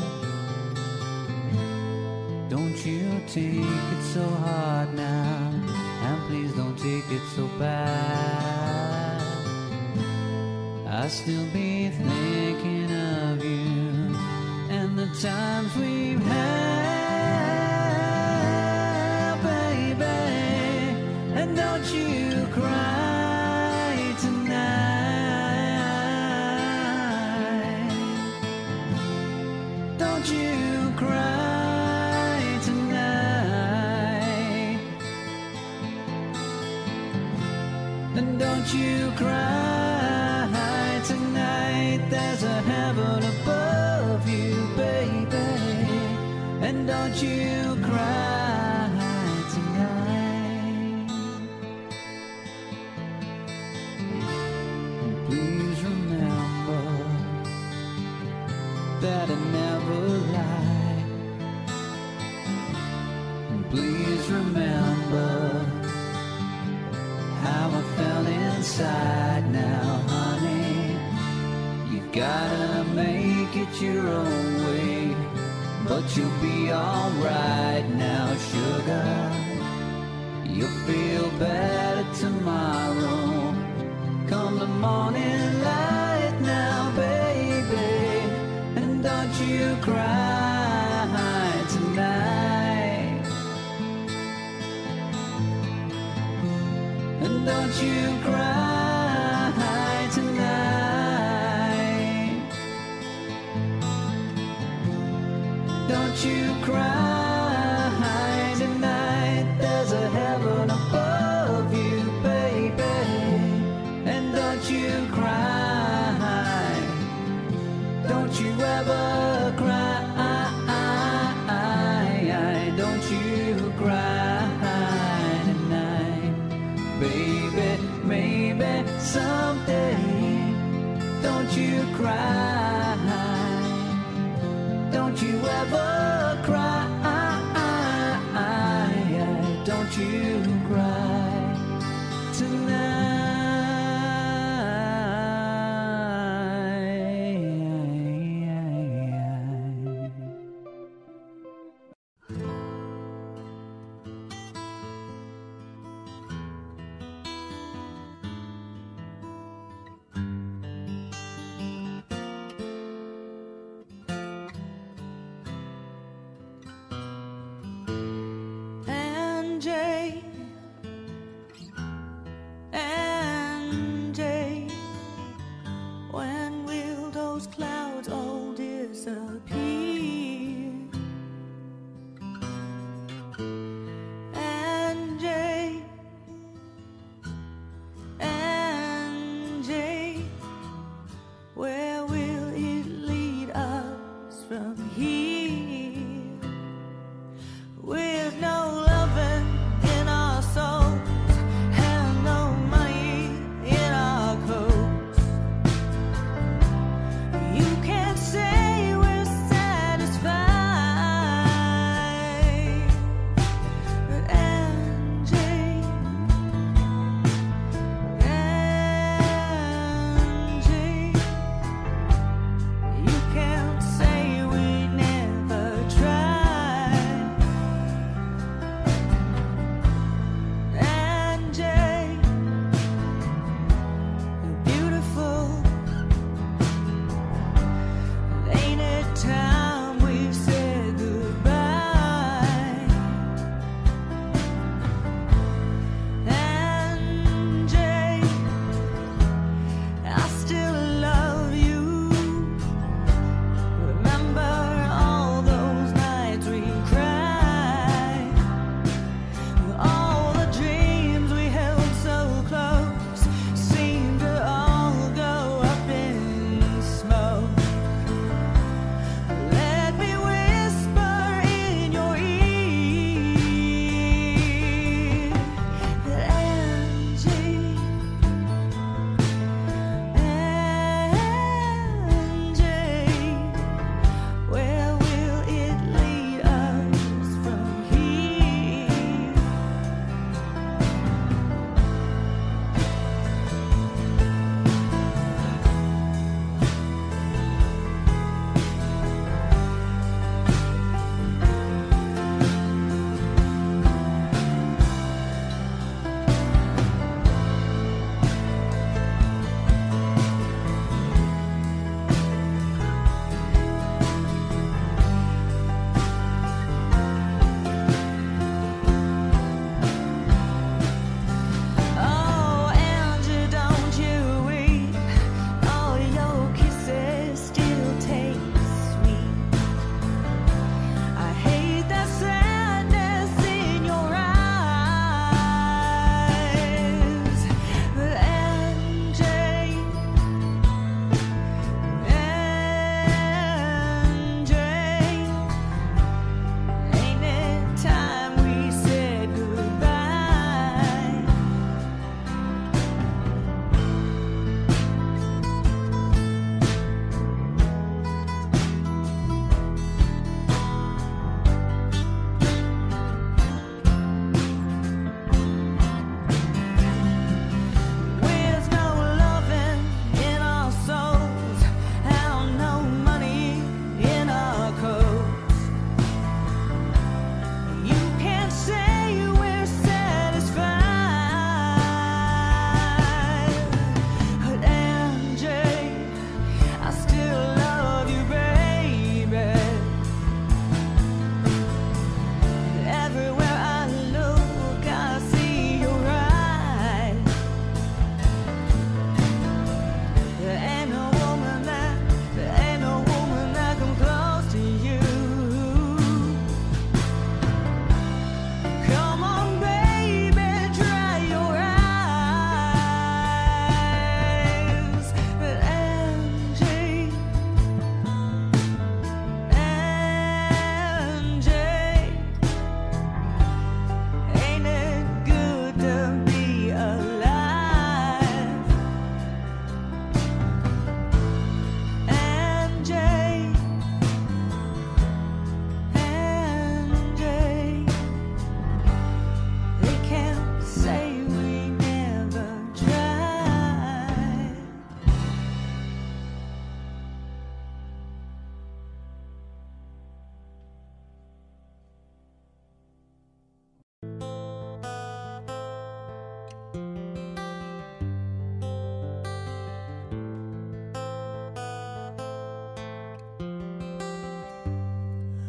Don't you take it so hard now, and please don't take it so bad. I'll still be thinking of you and the times we've had, baby. And don't you cry tonight. Don't you cry tonight. And don't you cry tonight, there's a heaven above you, baby. And don't you cry tonight. Please remember that I never lied. Please remember how I felt inside now, honey. You gotta make it your own way, but you'll be alright now, sugar. You'll feel better tomorrow, come the morning light now, baby. And don't you cry tonight. And don't you cry tonight. Don't you cry tonight, there's a heaven above you, baby. And don't you cry, don't you ever cry. Don't you cry tonight, baby. Maybe someday, don't you cry. Don't you ever cry. Don't you cry tonight. And Jay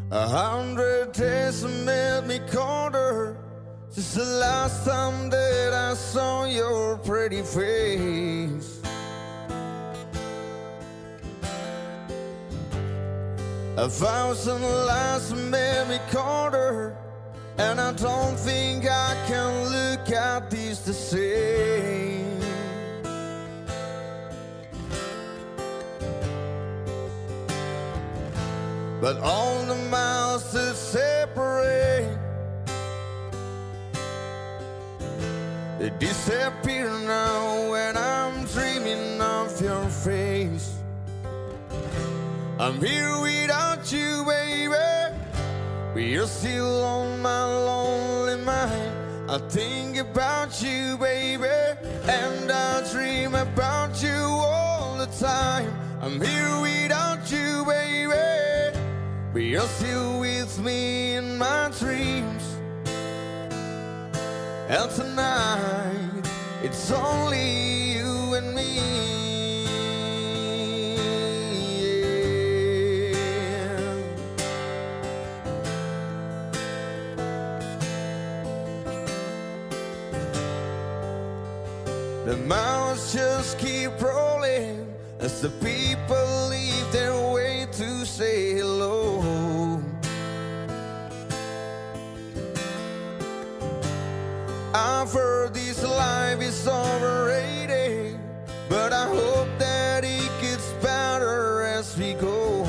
100 days have made me colder since the last time that I saw your pretty face. 1,000 lies have made me colder, and I don't think I can look at these the same. But all the miles that separate, they disappear now when I'm dreaming of your face. I'm here without you, baby, but you're still on my lonely mind. I think about you, baby, and I dream about you all the time. I'm here without you, baby, but you're still with me in my dreams. And tonight, it's only you and me. The miles just keep rolling as the people leave their way to say hello. I've heard this life is overrated, but I hope that it gets better as we go.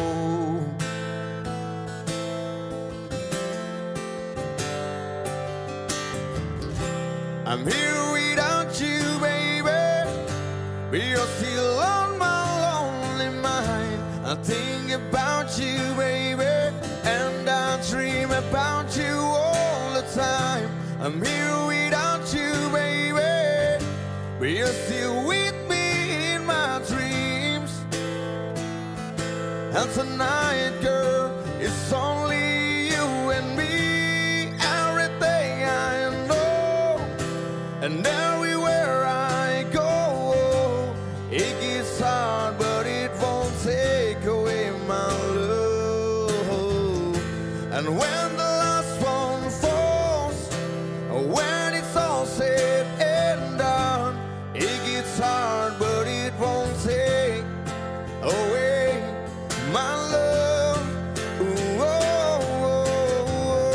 I'm here without you, baby, but you're still on my lonely mind. I think about you, baby, and I dream about you all the time. I'm here without you, baby, but you're still with me in my dreams. And tonight, girl, it's only you and me. Everything I know, and everywhere I go, it gets hard, but it won't take away my love. And when the last one falls, when it's all said and done, it gets hard, but it won't take away my love. Ooh, oh, oh,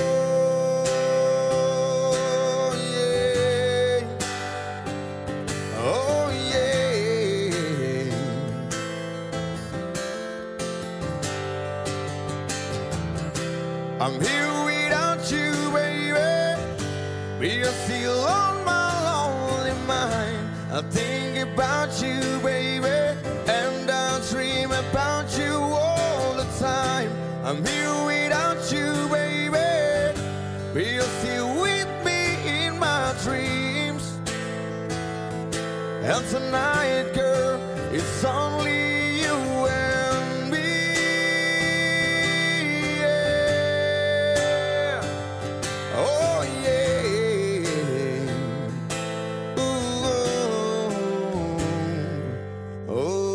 oh, yeah. Oh, yeah. I'm here without you, baby, but you're still on my lonely mind. I think about you, baby, and I dream about you all the time. I'm here without you, baby, but you're still with me in my dreams. And tonight, girl, it's only you and me. Yeah. Oh, yeah. Ooh, oh, oh.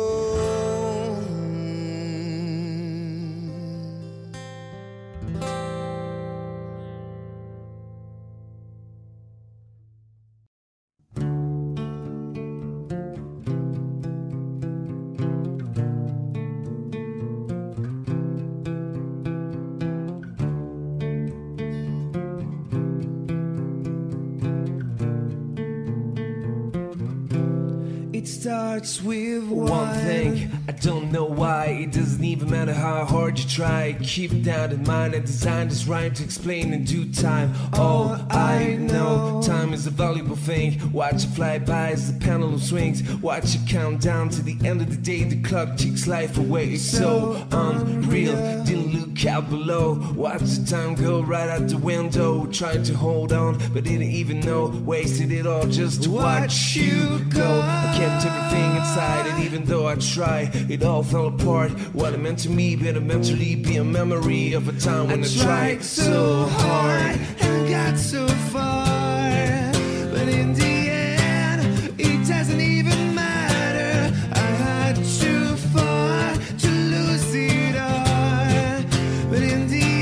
It starts with one thing. I don't know why. It doesn't even matter how hard you try. Keep that in mind. I designed this rhyme to explain in due time. All I know, time is a valuable thing. Watch it fly by as the pendulum swings. Watch it count down to the end of the day. The clock takes life away. It's so unreal. Didn't look out below. Watch the time go right out the window. Tried to hold on, but didn't even know. Wasted it all just to watch you go. I kept everything inside, and even though I tried, it all fell apart. What it meant to me better mentally be a memory of a time when I tried so hard and got so far, but in the end it doesn't even matter. I had too far to lose it all, but in the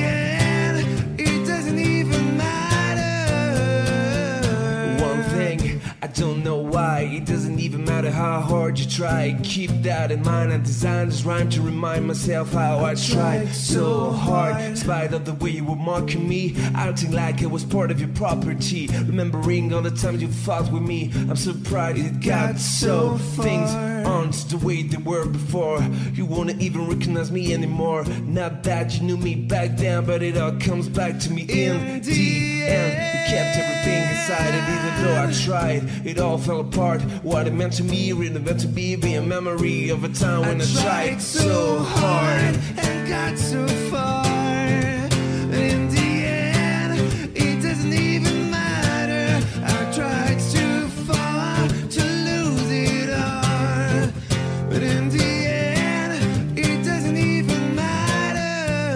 try, keep that in mind. I designed this rhyme to remind myself how I tried so hard. In spite of the way you were mocking me, acting like it was part of your property, remembering all the times you fought with me. I'm surprised it got so things aren't the way they were before. You won't even recognize me anymore. Not that you knew me back then, but it all comes back to me in the end. You kept everything inside, and even though I tried, it all fell apart. What it meant to me, really meant to be a memory of a time when I tried so hard and got so far. In the end, it doesn't even matter. I tried too far to lose it all. But in the end, it doesn't even matter.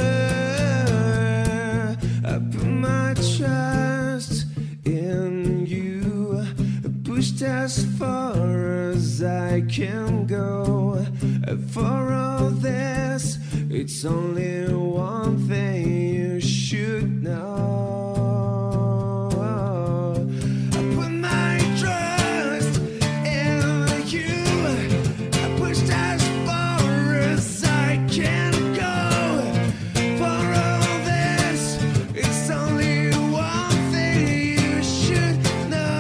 I put my trust in you, pushed as far as I can go. For all this, it's only one thing you should know. I put my trust in you, I pushed as far as I can go. For all this, it's only one thing you should know.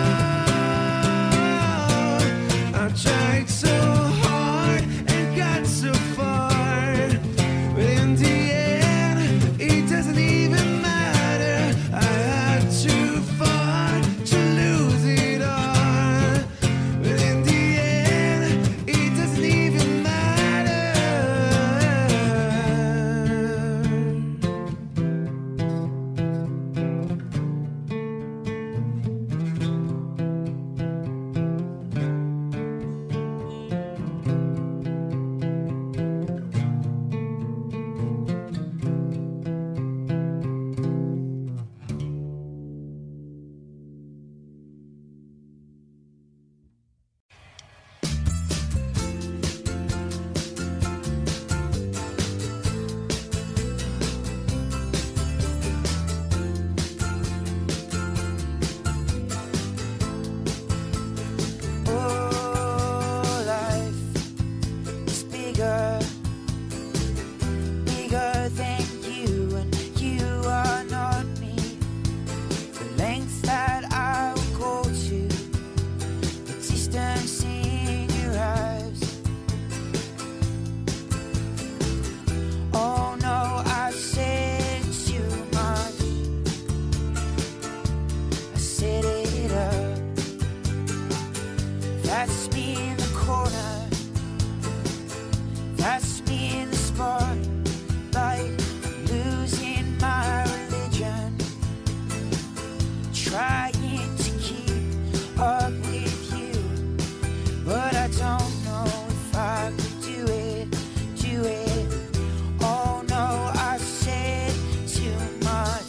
I tried so hard and got so far, but in the end, it doesn't even matter. I had too far to lose it all, but in the end, it doesn't even matter. Oh, life is bigger, bigger than you, and you are not me. The lengths that I will go to, the distance in your eyes. Oh no, I've said too much. I set it up. That's me in the corner. That's me in the spotlight, losing my religion, trying to keep up with you, but I don't know if I could do it, do it. Oh no, I've said too much.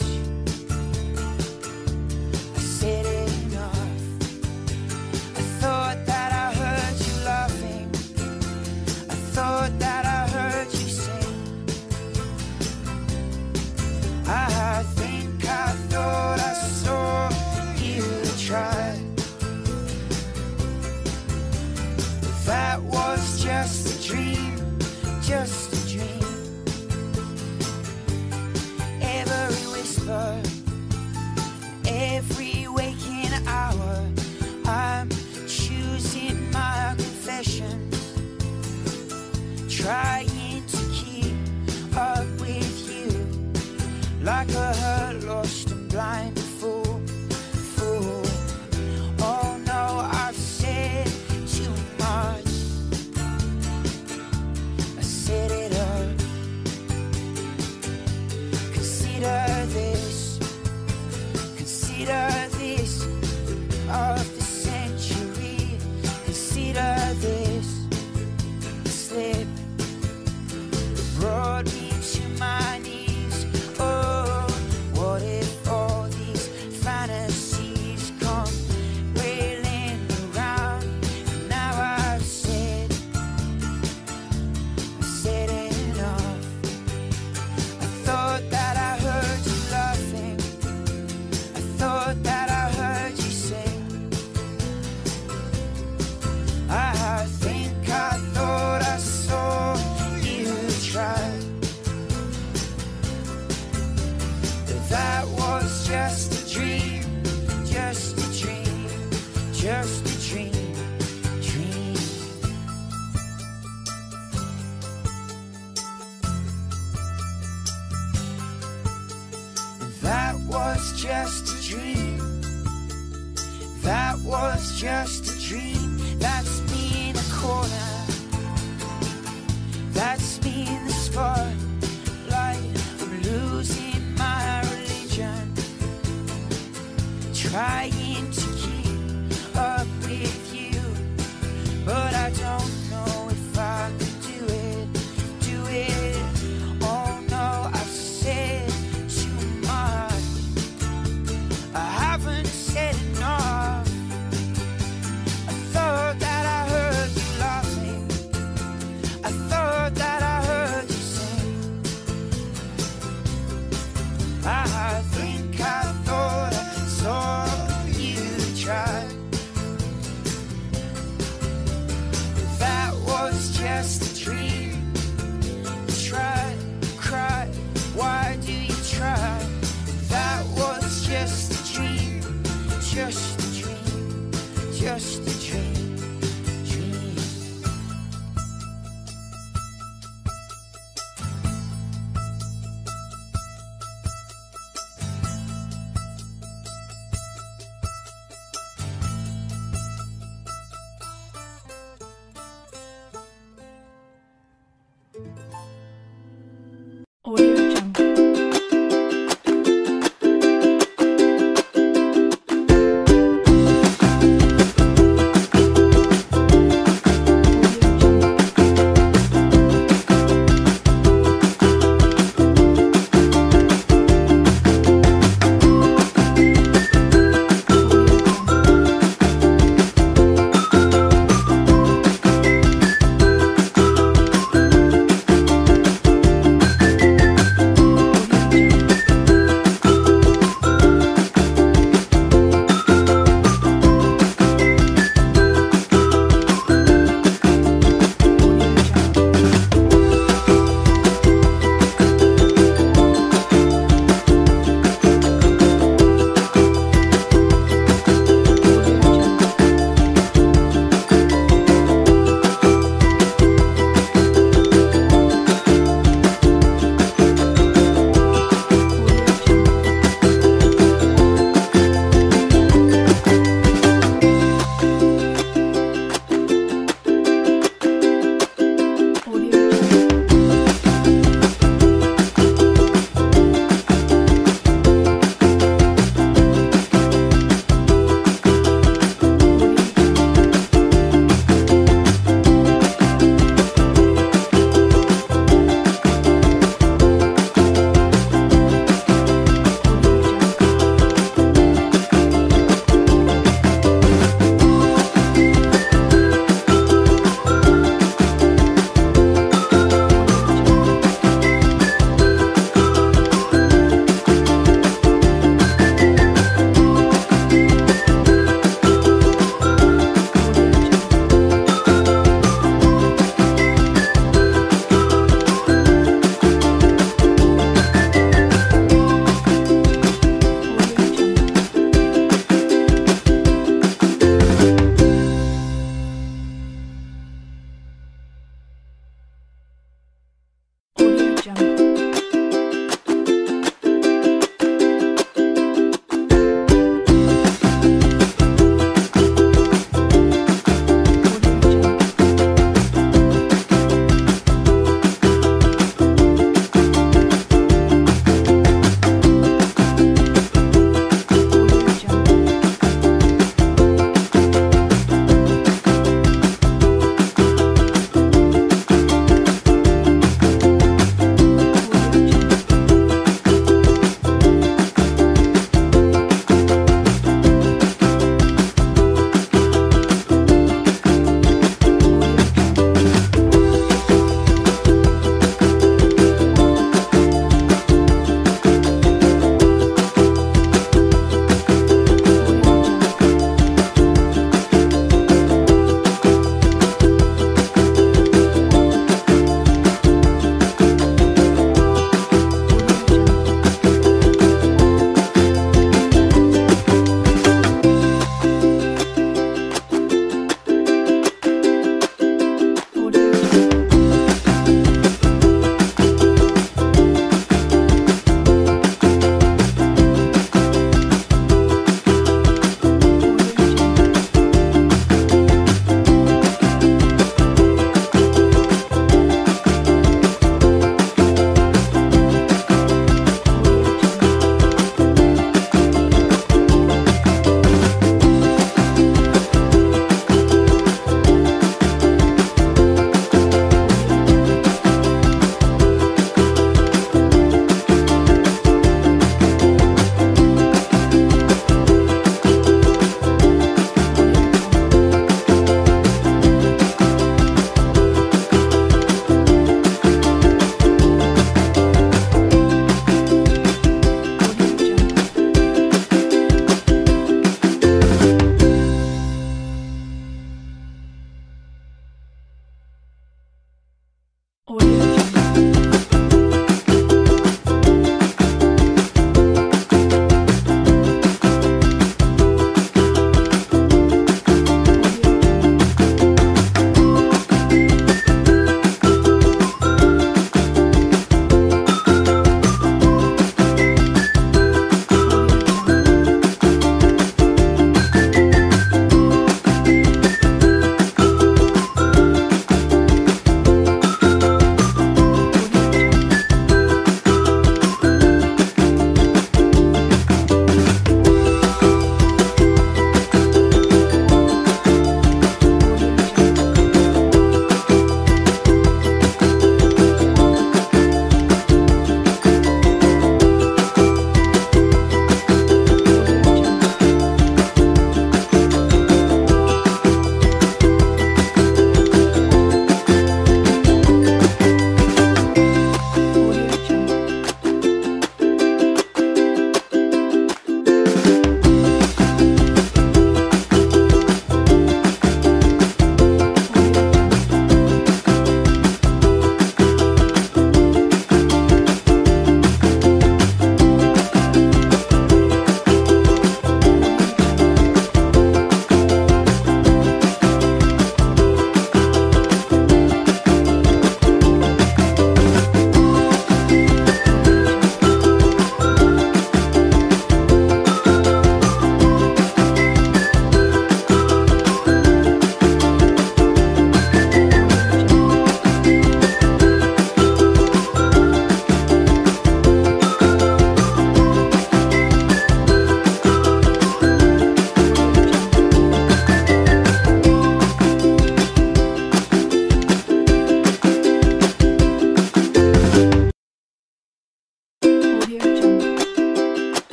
I said enough. I thought that I heard you laughing. I thought that I heard you sing. I think I thought I saw you try. That was just a dream, just a dream. Every whisper, every waking hour, I'm choosing my confessions, trying to keep up with you, like a hurt, lost and blind fool, fool. Oh no, I've said too much. I set it up. Consider this of the century. Consider this slip brought me to my knees. Oh, what if all the just a dream, just a dream, just a dream, dream. That was just a dream. That was just a dream. That's me in the corner. That's me in the spotlight. I'm losing my religion, trying to keep up with you, but I don't know if I can do it, do it. Oh no, I've said too much. I haven't said enough. I thought that I heard you laughing. I thought that I heard you sing. I think I thought I saw you try. That was just a dream. Try, cry, why do you try? That was just a dream, just a dream, just a